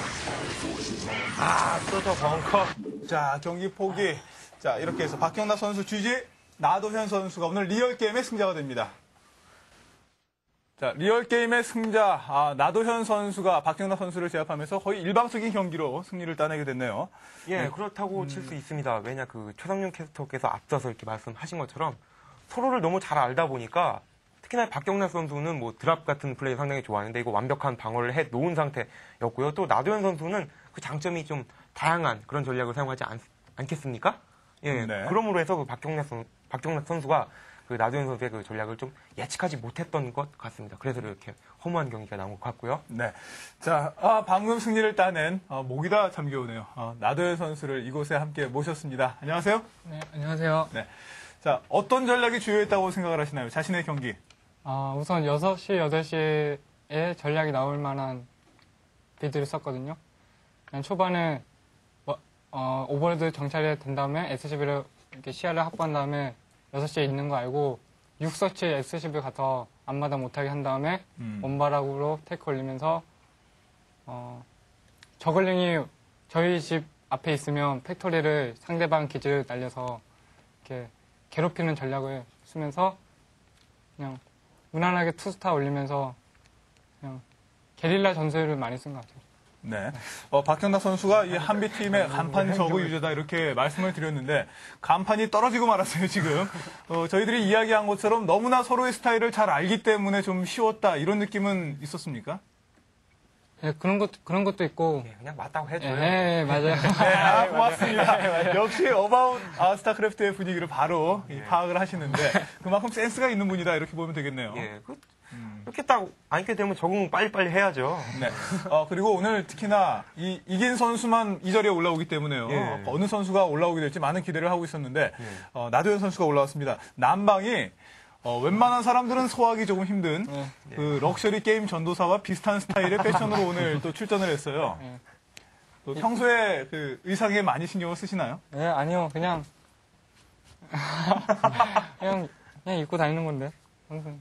또 저 벙커. 자, 경기 포기. 자, 이렇게 해서 박경락 선수 GG, 나도현 선수가 오늘 리얼 게임의 승자가 됩니다. 자, 리얼 게임의 승자, 나도현 선수가 박경락 선수를 제압하면서 거의 일방적인 경기로 승리를 따내게 됐네요. 예, 그렇다고 칠 수 있습니다. 왜냐, 최성윤 캐스터께서 앞서서 이렇게 말씀하신 것처럼 서로를 너무 잘 알다 보니까 특히나 박경락 선수는 뭐 드랍 같은 플레이 상당히 좋아하는데 이거 완벽한 방어를 해 놓은 상태였고요. 또 나도현 선수는 그 장점이 좀 다양한 그런 전략을 사용하지 않겠습니까? 예, 네. 그러므로 해서 박경락 선수가 그 나도현 선수의 그 전략을 좀 예측하지 못했던 것 같습니다. 그래서 이렇게 허무한 경기가 나온 것 같고요. 네. 자, 방금 승리를 따낸, 목이 다 잠겨오네요. 나도현 선수를 이곳에 함께 모셨습니다. 안녕하세요. 네, 안녕하세요. 네. 자, 어떤 전략이 주요했다고 생각을 하시나요? 자신의 경기. 우선 6시, 8시에 전략이 나올 만한 빌드를 썼거든요. 그냥 초반에 오버로드 정찰이 된 다음에 SCB를 이렇게 시야를 확보한 다음에 6시에 있는 거 알고 6서치 SCB 가서 앞마당 못하게 한 다음에 원바락으로 테크 올리면서 저글링이 저희 집 앞에 있으면 팩토리를 상대방 기지를 날려서 이렇게 괴롭히는 전략을 쓰면서 그냥 무난하게 투스타 올리면서 그냥 게릴라 전술을 많이 쓴 것 같아요. 네. 박경락 선수가 이 한비팀의 간판 저그 유저다 이렇게 말씀을 드렸는데 간판이 떨어지고 말았어요, 지금. 저희들이 이야기한 것처럼 너무나 서로의 스타일을 잘 알기 때문에 좀 쉬웠다 이런 느낌은 있었습니까? 네, 그런 것도 있고. 예, 그냥 맞다고 해줘요. 네, 맞아요. 네, 고맙습니다. 역시 어바웃 스타크래프트의 분위기를 바로 파악을 하시는데 그만큼 센스가 있는 분이다 이렇게 보면 되겠네요. 예, 이렇게 딱 앉게 되면 적응 빨리빨리 해야죠. 네. 그리고 오늘 특히나 이긴 선수만 이 자리에 올라오기 때문에요. 예. 어느 선수가 올라오게 될지 많은 기대를 하고 있었는데 나도현 선수가 올라왔습니다. 난방이 웬만한 사람들은 소화하기 조금 힘든 그 럭셔리 게임 전도사와 비슷한 스타일의 패션으로 오늘 또 출전을 했어요. 또 평소에 그 의상에 많이 신경을 쓰시나요? 네, 아니요. 그냥 입고 다니는 건데. 항상.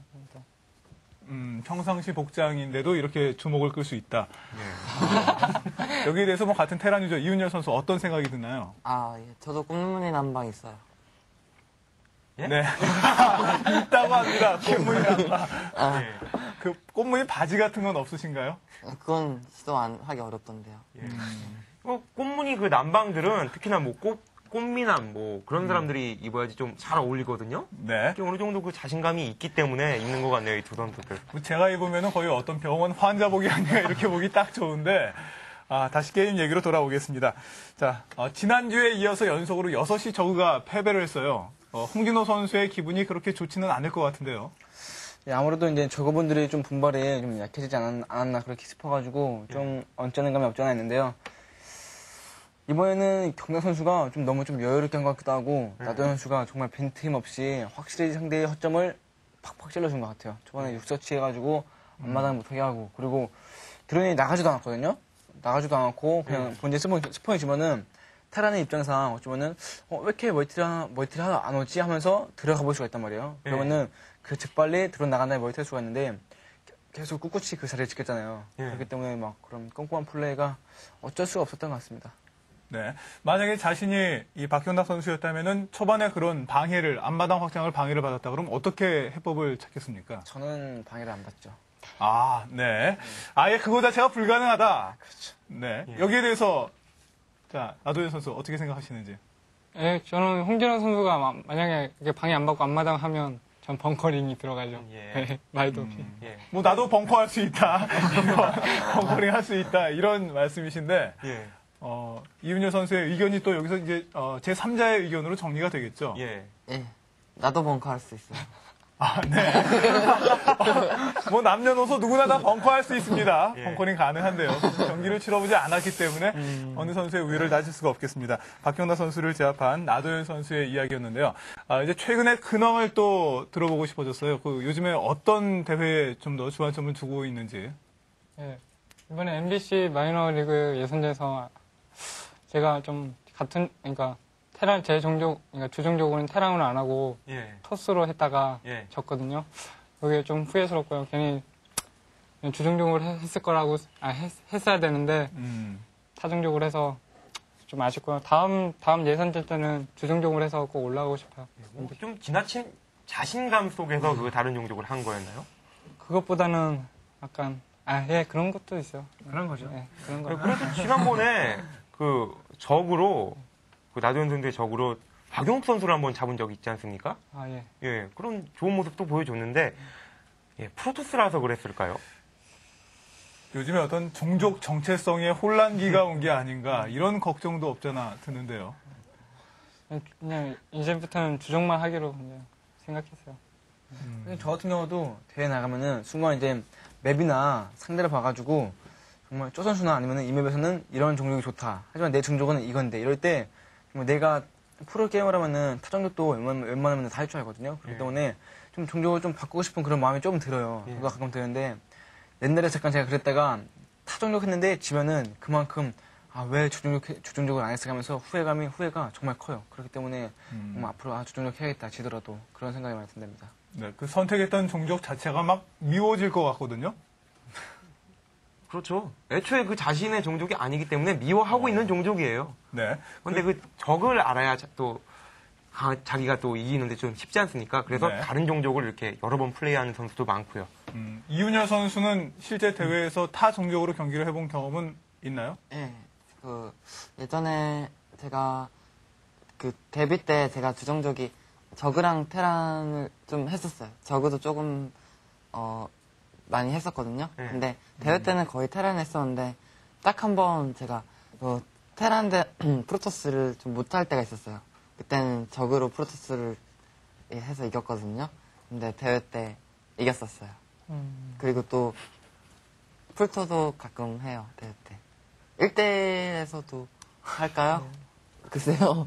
평상시 복장인데도 이렇게 주목을 끌 수 있다. 여기에 대해서 뭐 같은 테란 유저 이윤열 선수 어떤 생각이 드나요? 예. 저도 꽃무늬 난방 있어요. 예? 네. 있다고 합니다. 꽃무늬 남바. 그 꽃무늬 바지 같은 건 없으신가요? 그건 하기 어렵던데요. 꽃무늬 그 남방들은 특히나 뭐 꽃미남 뭐 그런 사람들이 입어야지 좀 잘 어울리거든요. 네. 어느 정도 그 자신감이 있기 때문에 입는 것 같네요, 이 두 선수들. 제가 입으면 거의 어떤 병원 환자복이 아니라 이렇게 보기 딱 좋은데, 다시 게임 얘기로 돌아오겠습니다. 자, 지난주에 이어서 연속으로 6시 저그가 패배를 했어요. 홍진호 선수의 기분이 그렇게 좋지는 않을 것 같은데요. 네, 아무래도 이제 저거분들이 좀 분발이 좀 약해지지 않았나 그렇게 싶어가지고 좀 언짢은 감이 없지 않아 있는데요. 이번에는 경락 선수가 너무 여유롭게 한 것 같기도 하고 나도현 선수가 정말 빈틈 없이 확실히 상대의 허점을 팍팍 찔러준 것 같아요. 초반에 6서치 해가지고 앞마당 못하게 하고 그리고 드론이 나가지도 않았거든요. 나가지도 않았고 그냥 본진 스폰이 주면은 테란의 입장상 어쩌면은 왜 이렇게 멀티를 안 오지 하면서 들어가 볼 수가 있단 말이에요. 그러면은 그 재빨리 드론 나간 다음에 멀티할 수가 있는데 계속 꿋꿋이 그 자리를 지켰잖아요. 그렇기 때문에 막 그런 꼼꼼한 플레이가 어쩔 수가 없었던 것 같습니다. 네. 만약에 자신이 이 박경락 선수였다면은 초반에 그런 앞마당 확장을 방해를 받았다 그러면 어떻게 해법을 찾겠습니까? 저는 방해를 안 받죠. 네. 아예 그거 자체가 불가능하다. 그렇죠. 네. 여기에 대해서, 자, 나도현 선수 어떻게 생각하시는지. 예, 저는 홍진호 선수가 만약에 이렇게 방해 안 받고 앞마당 하면 전 벙커링이 들어가죠. 예. 말도 없이. 예. 뭐 나도 벙커 할 수 있다. 벙커링 할 수 있다. 이런 말씀이신데 예. 이윤여 선수의 의견이 또 여기서 이제 제 3자의 의견으로 정리가 되겠죠. 예. 예. 나도 벙커 할 수 있어요. 아, 네. 뭐 남녀노소 누구나 다 벙커할 수 있습니다. 예. 벙커링 가능한데요. 경기를 치러보지 않았기 때문에 어느 선수의 우위를 따질 수가 없겠습니다. 박경나 선수를 제압한 나도현 선수의 이야기였는데요. 이제 최근에 근황을 또 들어보고 싶어졌어요. 요즘에 어떤 대회에 좀 더 주안점을 두고 있는지. 예. 이번에 MBC 마이너리그 예선제에서 제가 좀 그러니까 제 종족, 그러니까 주종족으로는 테란을 안 하고 예. 토스로 했다가 예. 졌거든요. 그게 좀 후회스럽고요. 괜히 주종족으로 했을 거라고, 했어야 되는데 타종족으로 해서 좀 아쉽고요. 다음 예선제 때는 주종족으로 해서 꼭 올라가고 싶어요. 좀 지나친 자신감 속에서 그 다른 종족을 한 거였나요? 그것보다는 약간, 예, 그런 것도 있어요. 그런 거죠. 예, 그런 거. 그래도 지난번에 적으로, 나도현 선수의 적으로 박용욱 선수를 한번 잡은 적이 있지 않습니까? 예. 예, 그런 좋은 모습도 보여줬는데, 예, 프로토스라서 그랬을까요? 요즘에 어떤 종족 정체성의 혼란기가 온 게 아닌가 이런 걱정도 없잖아 드는데요. 그냥 이제부터는 주종만 하기로 그냥 생각했어요. 저 같은 경우도 대회 나가면은 순간 이제 맵이나 상대를 봐가지고 정말 쪼 선수나 아니면은 이 맵에서는 이런 종족이 좋다. 하지만 내 종족은 이건데 이럴 때 정말 내가 프로 게임을 하면은 타 종족도 웬만하면 다 할 줄 알거든요. 그렇기 때문에 좀 종족을 좀 바꾸고 싶은 그런 마음이 좀 들어요. 그거 가끔 드는데 옛날에 잠깐 제가 그랬다가 타 종족 했는데 지면은 그만큼 왜 주종족을 안 했을까 하면서 후회가 정말 커요. 그렇기 때문에 앞으로 주종족 해야겠다 지더라도 그런 생각이 많이 든답니다. 네, 그 선택했던 종족 자체가 막 미워질 것 같거든요. 그렇죠. 애초에 그 자신의 종족이 아니기 때문에 미워하고 있는 종족이에요. 네. 근데 그 적을 알아야 또 자기가 또 이기는데 좀 쉽지 않습니까? 그래서 네. 다른 종족을 이렇게 여러 번 플레이하는 선수도 많고요. 이윤여 선수는 실제 대회에서 타 종족으로 경기를 해본 경험은 있나요? 예. 예전에 제가 데뷔 때 제가 주종족이 저그랑 테란을 좀 했었어요. 저그도 조금, 많이 했었거든요. 근데 대회 때는 거의 테란 했었는데 딱 한 번 제가 테란 대 프로토스를 좀 못할 때가 있었어요. 그때는 적으로 프로토스를 해서 이겼거든요. 근데 대회 때 이겼었어요. 그리고 또 풀토도 가끔 해요. 대회 때. 1대1에서도 할까요? 글쎄요.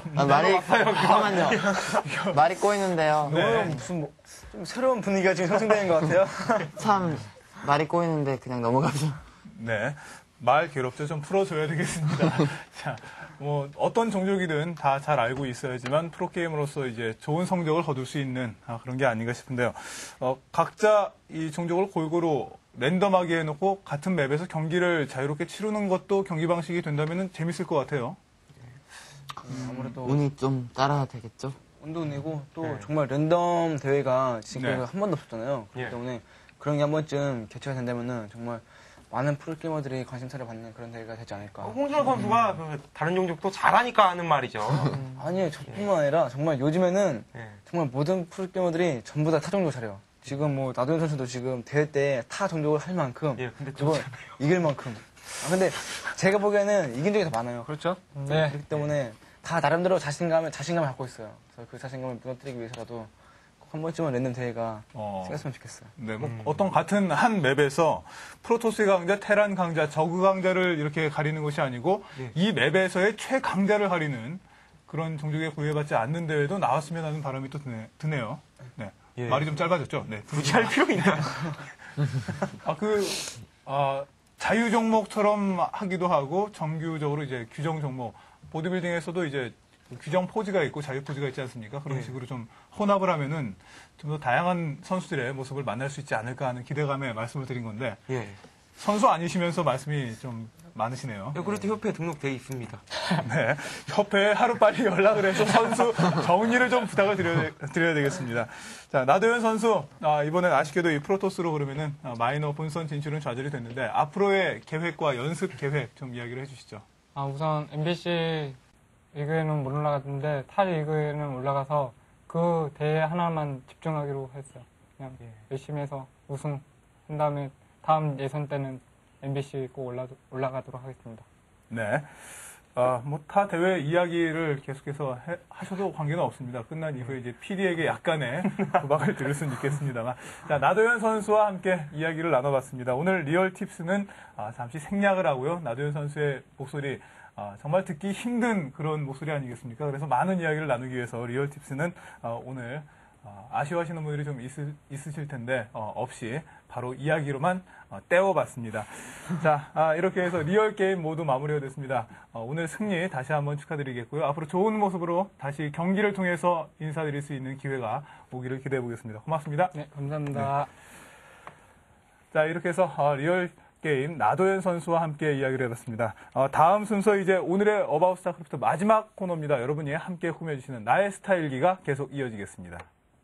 잠깐만요. 말이 꼬이는데요. 네. 무슨 좀 새로운 분위기가 지금 형성되는 것 같아요. 참 말이 꼬이는데 그냥 넘어가죠. 네. 말 괴롭죠. 좀 풀어줘야 되겠습니다. 자, 어떤 종족이든 다 잘 알고 있어야지만 프로게이머로서 이제 좋은 성적을 거둘 수 있는 그런 게 아닌가 싶은데요. 각자 이 종족을 골고루 랜덤하게 해놓고 같은 맵에서 경기를 자유롭게 치르는 것도 경기 방식이 된다면 재밌을 것 같아요. 아무래도 운이 좀 따라야 되겠죠? 운도 내고 또 정말 랜덤 대회가 지금까지 네. 한 번도 없었잖아요. 그렇기 때문에 그런 게 한 번쯤 개최가 된다면은 정말 많은 프로게이머들이 관심사를 받는 그런 대회가 되지 않을까. 홍준호 선수가 다른 종족도 잘하니까 하는 말이죠. 아니에요. 저뿐만 아니라 정말 요즘에는 예. 정말 모든 프로게이머들이 전부 다 타 종족 잘해요. 지금 나도현 선수도 지금 대회 때 타 종족을 할 만큼 예, 근데 그리고 이길 만큼. 근데 제가 보기에는 이긴 적이 더 많아요. 그렇죠? 네. 그렇기 때문에 다 나름대로 자신감을 갖고 있어요. 그래서 그 자신감을 무너뜨리기 위해서라도 꼭 한 번쯤은 랜덤 대회가 생겼으면 좋겠어요. 네, 어떤 같은 한 맵에서 프로토스 강자, 테란 강자, 저그 강자를 이렇게 가리는 것이 아니고 이 맵에서의 최강자를 가리는 그런 종족에 구애받지 않는 대회도 나왔으면 하는 바람이 또 드네요. 네. 예. 말이 좀 짧아졌죠? 네. 굳이 할 필요 있나요? 자유 종목처럼 하기도 하고 정규적으로 이제 규정 종목, 보디빌딩에서도 이제 규정 포즈가 있고 자유 포즈가 있지 않습니까? 그런 식으로 좀 혼합을 하면은 좀 더 다양한 선수들의 모습을 만날 수 있지 않을까 하는 기대감에 말씀을 드린 건데 예. 선수 아니시면서 말씀이 좀 많으시네요. 그래도 협회에 등록돼 있습니다. 네. 협회에 하루빨리 연락을 해서 선수 정리를 좀 부탁을 드려야 되겠습니다. 자, 나도현 선수, 이번엔 아쉽게도 이 프로토스로 그러면은 마이너 본선 진출은 좌절이 됐는데 앞으로의 계획과 연습 계획 좀 이야기를 해주시죠. 우선 MBC 리그에는 못 올라갔는데 타 리그에는 올라가서 그 대회 하나만 집중하기로 했어요. 그냥 열심히 해서 우승한 다음에 다음 예선 때는 MBC 꼭 올라가도록 하겠습니다. 네. 뭐 타 대회 이야기를 계속해서 하셔도 관계는 없습니다. 끝난 이후에 이제 PD에게 약간의 도박을 들을 수는 있겠습니다만. 자, 나도현 선수와 함께 이야기를 나눠봤습니다. 오늘 리얼 팁스는 잠시 생략을 하고요. 나도현 선수의 목소리 정말 듣기 힘든 그런 목소리 아니겠습니까? 그래서 많은 이야기를 나누기 위해서 리얼 팁스는 오늘 아쉬워하시는 분들이 좀 있으실 텐데 없이 바로 이야기로만 때워봤습니다. 자, 이렇게 해서 리얼 게임 모두 마무리가 됐습니다. 오늘 승리 다시 한번 축하드리겠고요. 앞으로 좋은 모습으로 다시 경기를 통해서 인사드릴 수 있는 기회가 오기를 기대해 보겠습니다. 고맙습니다. 네, 감사합니다. 네. 자, 이렇게 해서 리얼 게임 나도현 선수와 함께 이야기를 해봤습니다. 다음 순서 이제 오늘의 어바웃 스타크래프트 마지막 코너입니다. 여러분이 함께 꾸며주시는 나의 스타일기가 계속 이어지겠습니다.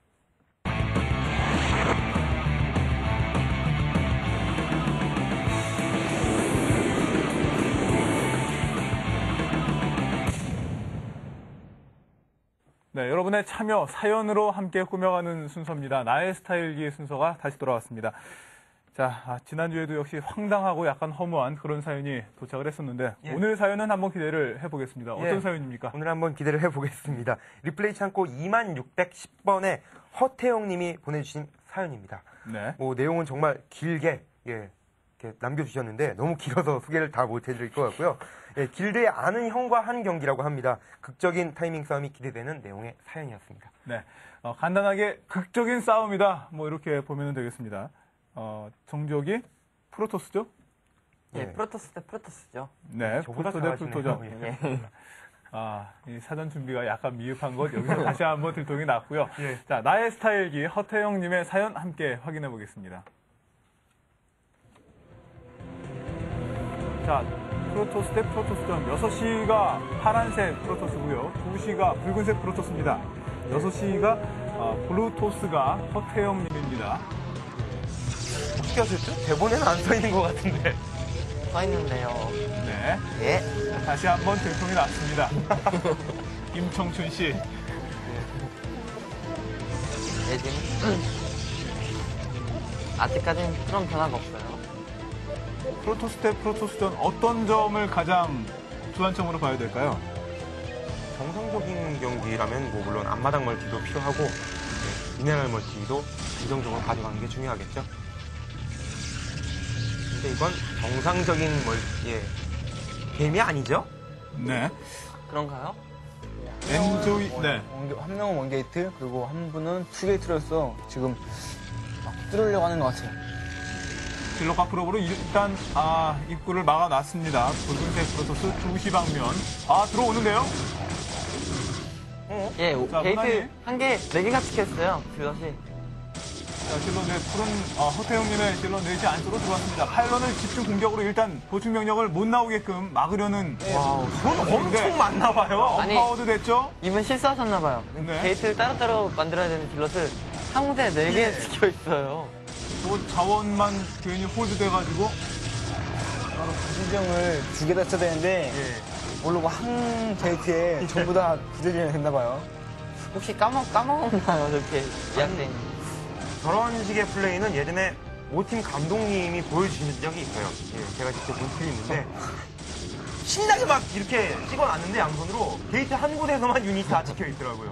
네, 여러분의 참여, 사연으로 함께 꾸며가는 순서입니다. 나의 스타일기의 순서가 다시 돌아왔습니다. 자, 지난주에도 역시 황당하고 약간 허무한 그런 사연이 도착을 했었는데 오늘 사연은 한번 기대를 해보겠습니다. 어떤 사연입니까? 오늘 한번 기대를 해보겠습니다. 리플레이 창고 2610번에 허태영 님이 보내주신 사연입니다. 네. 뭐 내용은 정말 길게 이렇게 남겨주셨는데 너무 길어서 소개를 다 못해드릴 것 같고요. 길드의 아는 형과 한 경기라고 합니다. 극적인 타이밍 싸움이 기대되는 내용의 사연이었습니다. 네, 간단하게 극적인 싸움이다. 뭐 이렇게 보면 되겠습니다. 정적이 프로토스죠? 예, 프로토스 대 프로토스죠. 네, 프로토 대 프로토죠. 예. 이 사전 준비가 약간 미흡한 것 여기서 다시 한번 들통이 났고요. 자, 나의 스타일기 허태영님의 사연 함께 확인해 보겠습니다. 자, 프로토스 대 프로토스전 6시가 파란색 프로토스고요. 2시가 붉은색 프로토스입니다. 6시가 블루토스가 허태영님입니다. 어떻게 하셨죠? 대본에는 안 써있는 것 같은데. 써 있는데요. 네. 예. 자, 다시 한번 들통이 났습니다. 김청춘 씨. 예, 지금 아직까지는 그런 변화가 없어요. 프로토스 대 프로토스전 어떤 점을 가장 주안점으로 봐야 될까요? 정상적인 경기라면 뭐 물론 앞마당 멀티도 필요하고 미네랄 멀티도 긍정적으로 가져가는 게 중요하겠죠. 근데 이건 정상적인 게임이 아니죠? 네. 그런가요? 엔조이, 네. 한 명은 원게이트, 그리고 한 분은 투게이트로서 지금 막 뚫으려고 하는 것 같아요. 딜러 앞으로로 일단 입구를 막아놨습니다. 붉은색 프로토스 2시 방면. 들어오는데요? 예, 자, 게이트 문화님. 한 개, 4개가 찍혔어요. 딜럿이. 자, 딜러 허태영님의 딜러 넷이 안쪽으로 들어왔습니다. 파일런을 집중 공격으로 일단 보충 병력을 못 나오게끔 막으려는. 돈 엄청 많나 봐요. 아니, 파워도 됐죠? 이분 실수하셨나봐요. 네. 게이트를 따로따로 만들어야 되는 딜럿을 한 군데 4개 찍혀있어요. 저 자원만 괜히 홀드돼가지고. 구질병을 2개 다 써야 되는데 모르고 한 게이트에 전부 다 구질병이 됐나봐요. 혹시 까먹었나요? 저렇게 예약돼 있는. 저런 식의 플레이는 예전에 5팀 감독님이 보여주신 적이 있어요. 제가 직접 본 적이 있는데 신나게 막 이렇게 찍어놨는데 양손으로 게이트 한 곳에서만 유닛이 다 찍혀있더라고요.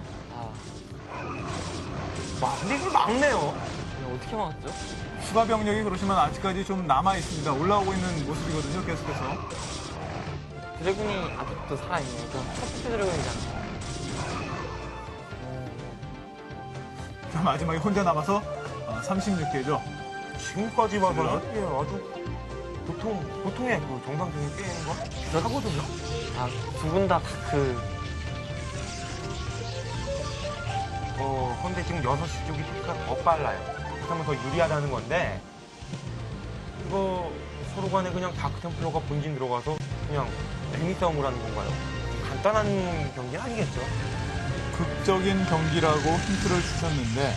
근데 이걸 막네요. 어떻게 막았죠? 추가 병력이 그러시면 아직까지 좀 남아있습니다. 올라오고 있는 모습이거든요, 계속해서. 드래곤이 아직도 살아있네요. 첫 번째 드래곤이잖아요. 자, 마지막에 혼자 남아서 36개죠. 지금까지 봐서는 아주 보통의 그 정상적인 게임과 하거든요. 두 분 다 근데 지금 6시 쪽이 피크가 더 빨라요. 그렇다면 더 유리하다는 건데, 이거 서로 간에 그냥 다크템플러가 본진 들어가서 그냥 재미 싸움을 하는 건가요? 간단한 경기는 아니겠죠? 극적인 경기라고 힌트를 주셨는데,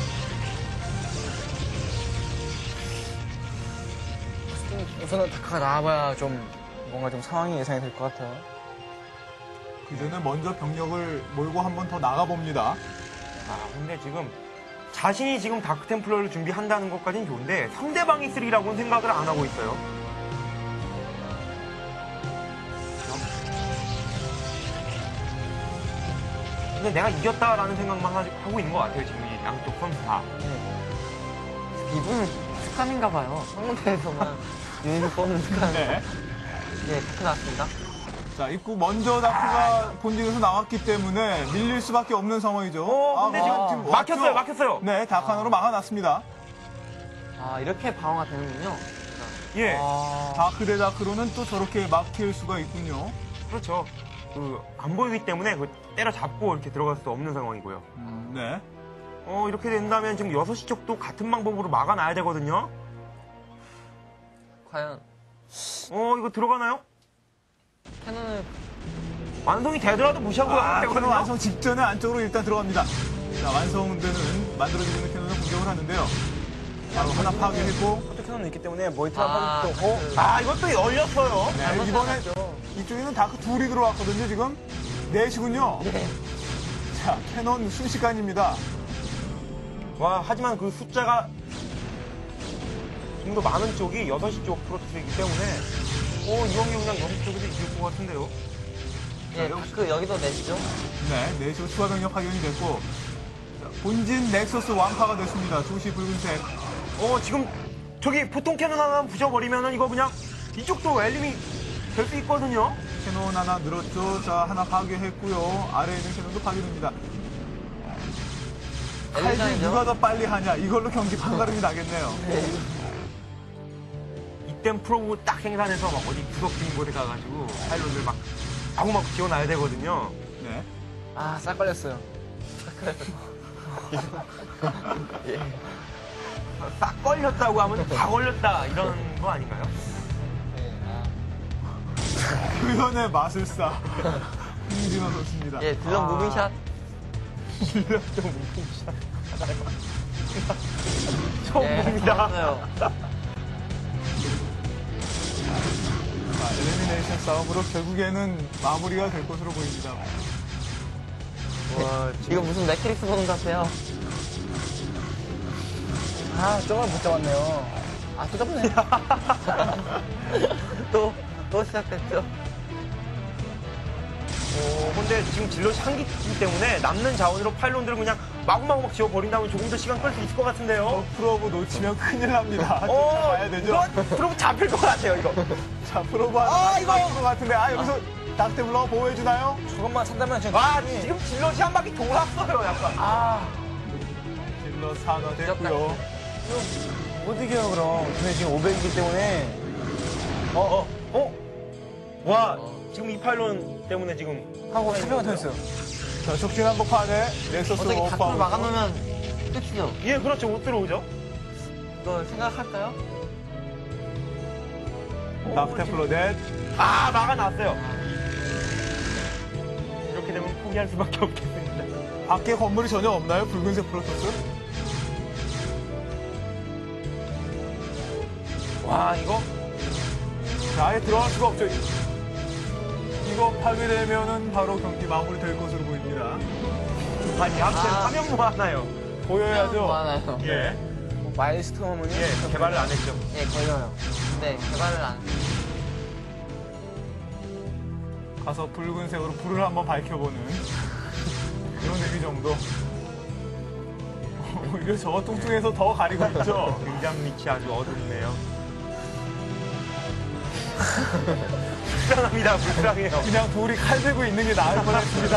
우선은 다크가 나와봐야 좀 뭔가 좀 상황이 예상이 될 것 같아요. 그전에 먼저 병력을 몰고 한 번 더 나가봅니다. 근데 지금 자신이 지금 다크템플러를 준비한다는 것까지는 좋은데 상대방이 쓰리라고는 생각을 안 하고 있어요. 근데 내가 이겼다라는 생각만 하고 있는 것 같아요. 지금 이 양쪽 선수 다. 이분은 스칸인가 봐요. 성문대에서만 유닛을 뽑는 스칸. 네. 예, 다크 나왔습니다. 자, 입구 먼저 다크가 본진에서 나왔기 때문에 밀릴 수밖에 없는 상황이죠. 근데 지금 막혔어요, 막혔어요. 네, 다크 하나로 막아놨습니다. 아, 이렇게 방어가 되는군요. 예, 다크 대 다크로는 또 저렇게 막힐 수가 있군요. 그렇죠. 안 보이기 때문에 때려잡고 이렇게 들어갈 수 없는 상황이고요. 네. 이렇게 된다면 지금 6시 쪽도 같은 방법으로 막아놔야 되거든요. 과연 이거 들어가나요? 캐논을 완성이 되더라도 무시하고 가야 캐논 되거든요. 완성 직전에 안쪽으로 일단 들어갑니다. 자, 완성되는 만들어지고 있는 캐논을 공격을 하는데요. 바로 하나 파괴했고. 또 캐논이 있기 때문에 모이트가 아, 빠질 또 이것도 열렸어요. 네, 이번에 이쪽에는 다크 둘이 들어왔거든요, 지금. 넷이군요. 자, 캐논 순식간입니다. 하지만 그 숫자가 좀 더 많은 쪽이 6시 쪽 프로토스이기 때문에 이번 경우 그냥 6시 쪽에서 이길 것 같은데요. 예, 다크 여기도 내시죠. 네, 넷으로 추가 병력 파견이 됐고. 자, 본진 넥서스 완파가 됐습니다. 2시 붉은색. 지금 저기 보통 캐논 하나 부셔버리면은 이거 그냥 이쪽도 엘림이 될 수 있거든요. 캐논 하나 늘었죠. 자, 하나 파괴했고요. 아래에 있는 캐논도 파괴됩니다. 칼질 엘리전이죠? 누가 더 빨리 하냐. 이걸로 경기 판가름이 나겠네요. 이땐 프로브 딱 생산해서 막 어디 구석 빈 곳에 가가지고 파일럿을 막 마구마구 지원해야 되거든요. 네. 아, 싹 걸렸어요. 싹 걸렸다고 하면 다 걸렸다 이런 거 아닌가요? 표현의 마술사. 홍진호 선수입니다. 예, 딜런 무빙샷. 처음 봅니다. 잡았어요. 자, 엘리미네이션 싸움으로 결국에는 마무리가 될 것으로 보입니다. 이거 무슨 매트릭스 보는 것 같아요. 아, 저걸 못 잡았네요. 아, 또 잡네. 또 시작됐죠. 근데 지금 질럿이 한기이기 때문에 남는 자원으로 파일론들을 그냥 마구마구 막 지워버린다면 조금 더 시간 끌 수 있을 것 같은데요. 프로브 놓치면 큰일 납니다. 쫓아가야 되죠. 이건 프로브 잡힐 것 같아요, 이거. 자, 프로브 하나 이거 것 같은데. 여기서 닥테블러 보호해주나요? 저것만 산다면 지금. 지금 질럿이 한 바퀴 돌았어요, 약간. 질러 산화 됐고요. 못 이겨요, 그럼. 근데 지금 500이기 때문에. 지금 이 파일론 때문에 지금 하고 3명가 더 있어요. 자, 적진 한복 파네. 넥서스 어차피 다크를 오빠. 막아놓으면 끝이죠. 예, 그렇죠. 못 들어오죠. 이거 생각할까요? 닥테블러 넷. 막아놨어요. 이렇게 되면 포기할 수밖에 없겠습니다. 밖에 건물이 전혀 없나요? 붉은색 프로토스? 이거 자, 아예 들어갈 수가 없죠. 이거 파괴되면은 바로 경기 마무리 될 것으로 보입니다. 아무튼 화면 뭐 하나요? 보여야죠. 많아요. 예, 마일스톰은 개발을 안 했죠. 예, 걸려요. 근데 개발을 안. 가서 붉은색으로 불을 한번 밝혀보는 그런 의미 정도. 오히려 저거 뚱뚱해서 더 가리고 있죠. 등장 밑이 아주 어둡네요. 불쌍합니다. 불쌍해요. 그냥 둘이 칼 들고 있는 게 나을 뻔했습니다.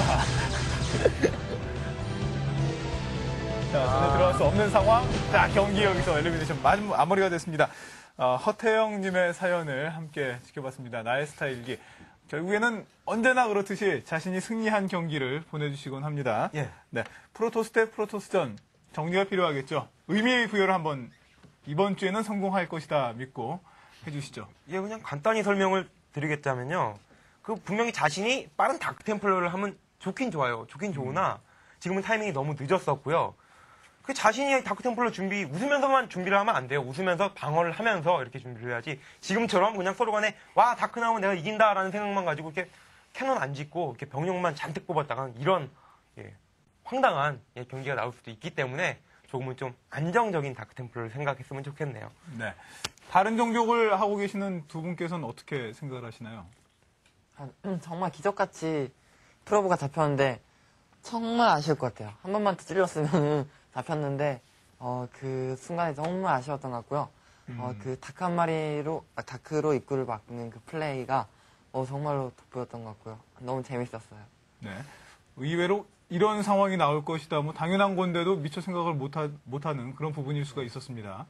자, 전에 들어갈 수 없는 상황. 자, 경기 여기서 엘리미네이션 마무리가 됐습니다. 허태영님의 사연을 함께 지켜봤습니다. 나의 스타일기. 결국에는 언제나 그렇듯이 자신이 승리한 경기를 보내주시곤 합니다. 예. 네, 프로토스 대 프로토스전 정리가 필요하겠죠. 의미 부여를 한번 이번 주에는 성공할 것이다 믿고 해주시죠. 그냥 간단히 설명을 드리겠다면요. 분명히 자신이 빠른 다크템플러를 하면 좋긴 좋아요. 좋긴 좋으나 지금은 타이밍이 너무 늦었었고요. 자신이 다크템플러 웃으면서만 준비를 하면 안 돼요. 웃으면서 방어를 하면서 이렇게 준비를 해야지. 지금처럼 그냥 서로 간에 다크 나오면 내가 이긴다라는 생각만 가지고 이렇게 캐논 안 짓고 이렇게 병력만 잔뜩 뽑았다가는 이런 황당한 경기가 나올 수도 있기 때문에 조금은 좀 안정적인 다크템플러를 생각했으면 좋겠네요. 네. 다른 종족을 하고 계시는 두 분께서는 어떻게 생각을 하시나요? 정말 기적같이 프로브가 잡혔는데 정말 아쉬울 것 같아요. 한 번만 더 찔렀으면 잡혔는데 그 순간에 정말 아쉬웠던 것 같고요. 그 다크 한 마리로 다크로 입구를 막는 그 플레이가 정말로 돋보였던 것 같고요. 너무 재밌었어요. 네. 의외로 이런 상황이 나올 것이다. 뭐 당연한 건데도 미처 생각을 못하는 그런 부분일 수가 있었습니다.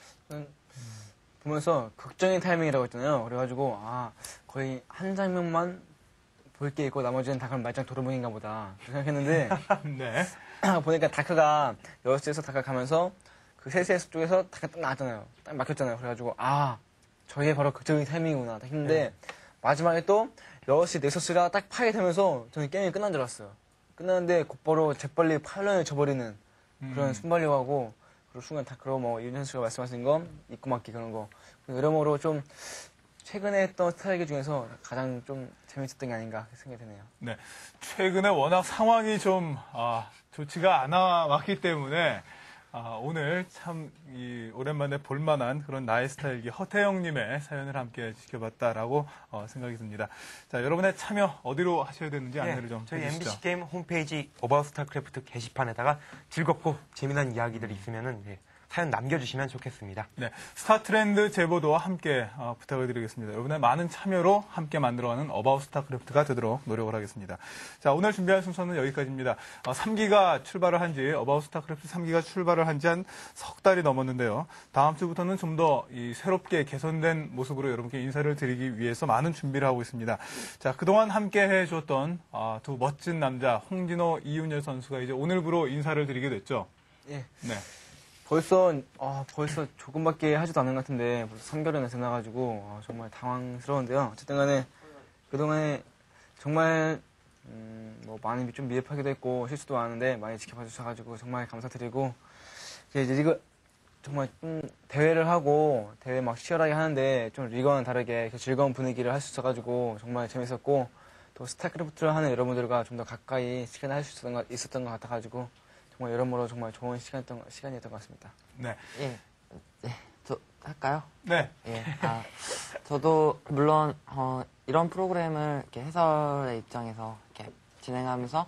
보면서 극적인 타이밍이라고 했잖아요. 그래가지고 거의 한 장면만 볼 게 있고 나머지는 다 그럼 말짱 도루묵인가 보다 생각했는데 네. 보니까 다크가 6시에서 다크 가면서 그 3시에서 쪽에서 다크가 딱 나왔잖아요. 딱 막혔잖아요. 그래가지고 저게 바로 극적인 타이밍이구나 딱 했는데 마지막에 또 6시 넥서스가 딱 파괴되면서 저는 게임이 끝난 줄 알았어요. 끝났는데 곧바로 재빨리 팔런을 쳐버리는 그런 순발력하고 그리고 순간 다크로 뭐 윤현 씨가 말씀하신 거 입구 막기 그런 거 여러모로 좀 최근에 했던 스타일기 중에서 가장 좀 재밌었던 게 아닌가 생각이 드네요. 네. 최근에 워낙 상황이 좀 좋지가 않아 왔기 때문에 오늘 참 오랜만에 볼만한 그런 나의 스타일기 허태영님의 사연을 함께 지켜봤다라고 생각이 듭니다. 자, 여러분의 참여 어디로 하셔야 되는지 안내를 좀 저희 해주시죠. MBC 게임 홈페이지 어바웃 스타크래프트 게시판에다가 즐겁고 재미난 이야기들이 있으면은 사연 남겨주시면 좋겠습니다. 네, 스타 트렌드 제보도 함께 부탁을 드리겠습니다. 여러분의 많은 참여로 함께 만들어가는 어바웃 스타크래프트가 되도록 노력을 하겠습니다. 자, 오늘 준비한 순서는 여기까지입니다. 3기가 출발을 한지 어바웃 스타크래프트 3기가 출발을 한 지 한 석 달이 넘었는데요. 다음 주부터는 좀 더 새롭게 개선된 모습으로 여러분께 인사를 드리기 위해서 많은 준비를 하고 있습니다. 자, 그동안 함께 해주었던 두 멋진 남자 홍진호, 이윤열 선수가 이제 오늘부로 인사를 드리게 됐죠. 예. 네. 벌써 조금밖에 하지도 않은 것 같은데 벌써 3개월이나 지나가지고 정말 당황스러운데요. 어쨌든 간에 그동안에 정말 뭐 많이 좀 미흡하기도 했고 실수도 많은데 많이 지켜봐 주셔가지고 정말 감사드리고 이제 리그 정말 좀 대회를 하고 대회 막 치열하게 하는데 좀 리그와는 다르게 이렇게 즐거운 분위기를 할 수 있어가지고 정말 재밌었고 또 스타크래프트를 하는 여러분들과 좀 더 가까이 시간을 할 수 있었던 것 같아가지고 정말 여러모로 정말 좋은 시간이었던 것 같습니다. 네. 예. 저 할까요? 네. 예. 저도 물론 이런 프로그램을 이렇게 해설의 입장에서 이렇게 진행하면서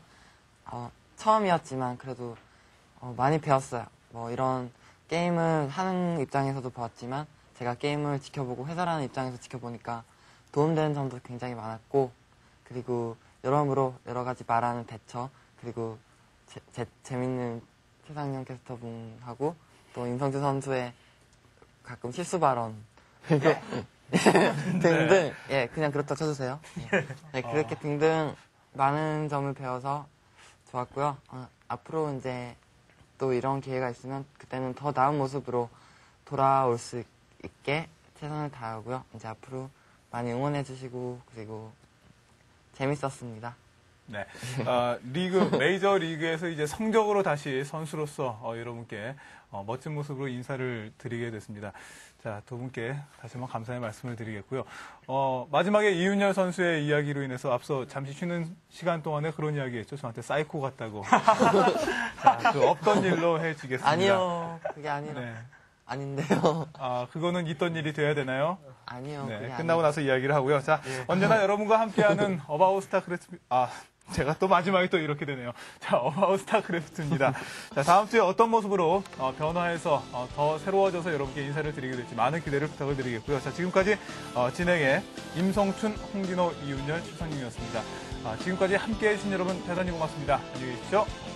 처음이었지만 그래도 많이 배웠어요. 뭐 이런 게임을 하는 입장에서도 보았지만 제가 게임을 지켜보고 해설하는 입장에서 지켜보니까 도움되는 점도 굉장히 많았고 그리고 여러모로 여러 가지 말하는 대처 그리고 재밌는 최상영 캐스터분하고 또 임성주 선수의 가끔 실수 발언 등등 예 그냥 그렇다 쳐주세요. 네, 그렇게 등등 많은 점을 배워서 좋았고요. 앞으로 이제 또 이런 기회가 있으면 그때는 더 나은 모습으로 돌아올 수 있게 최선을 다하고요. 이제 앞으로 많이 응원해주시고 그리고 재밌었습니다. 네. 메이저 리그에서 이제 성적으로 다시 선수로서 여러분께 멋진 모습으로 인사를 드리게 됐습니다. 자, 두 분께 다시 한번 감사의 말씀을 드리겠고요. 마지막에 이윤열 선수의 이야기로 인해서 앞서 잠시 쉬는 시간 동안에 그런 이야기 했죠. 저한테 사이코 같다고. 자, 그 없던 일로 해주겠습니다. 아니요. 그게 아니라. 네. 아닌데요. 그거는 있던 일이 돼야 되나요? 아니요. 네, 그게 끝나고 나서 이야기를 하고요. 자, 언제나 여러분과 함께하는 어바웃 스타크래프트, 제가 또 마지막에 또 이렇게 되네요. 자, 어바웃 스타크래프트입니다. 자, 다음 주에 어떤 모습으로 변화해서 더 새로워져서 여러분께 인사를 드리게 될지 많은 기대를 부탁을 드리겠고요. 자, 지금까지 진행의 임성춘, 홍진호, 이윤열, 최선임이었습니다. 지금까지 함께해 주신 여러분 대단히 고맙습니다. 안녕히 계십시오.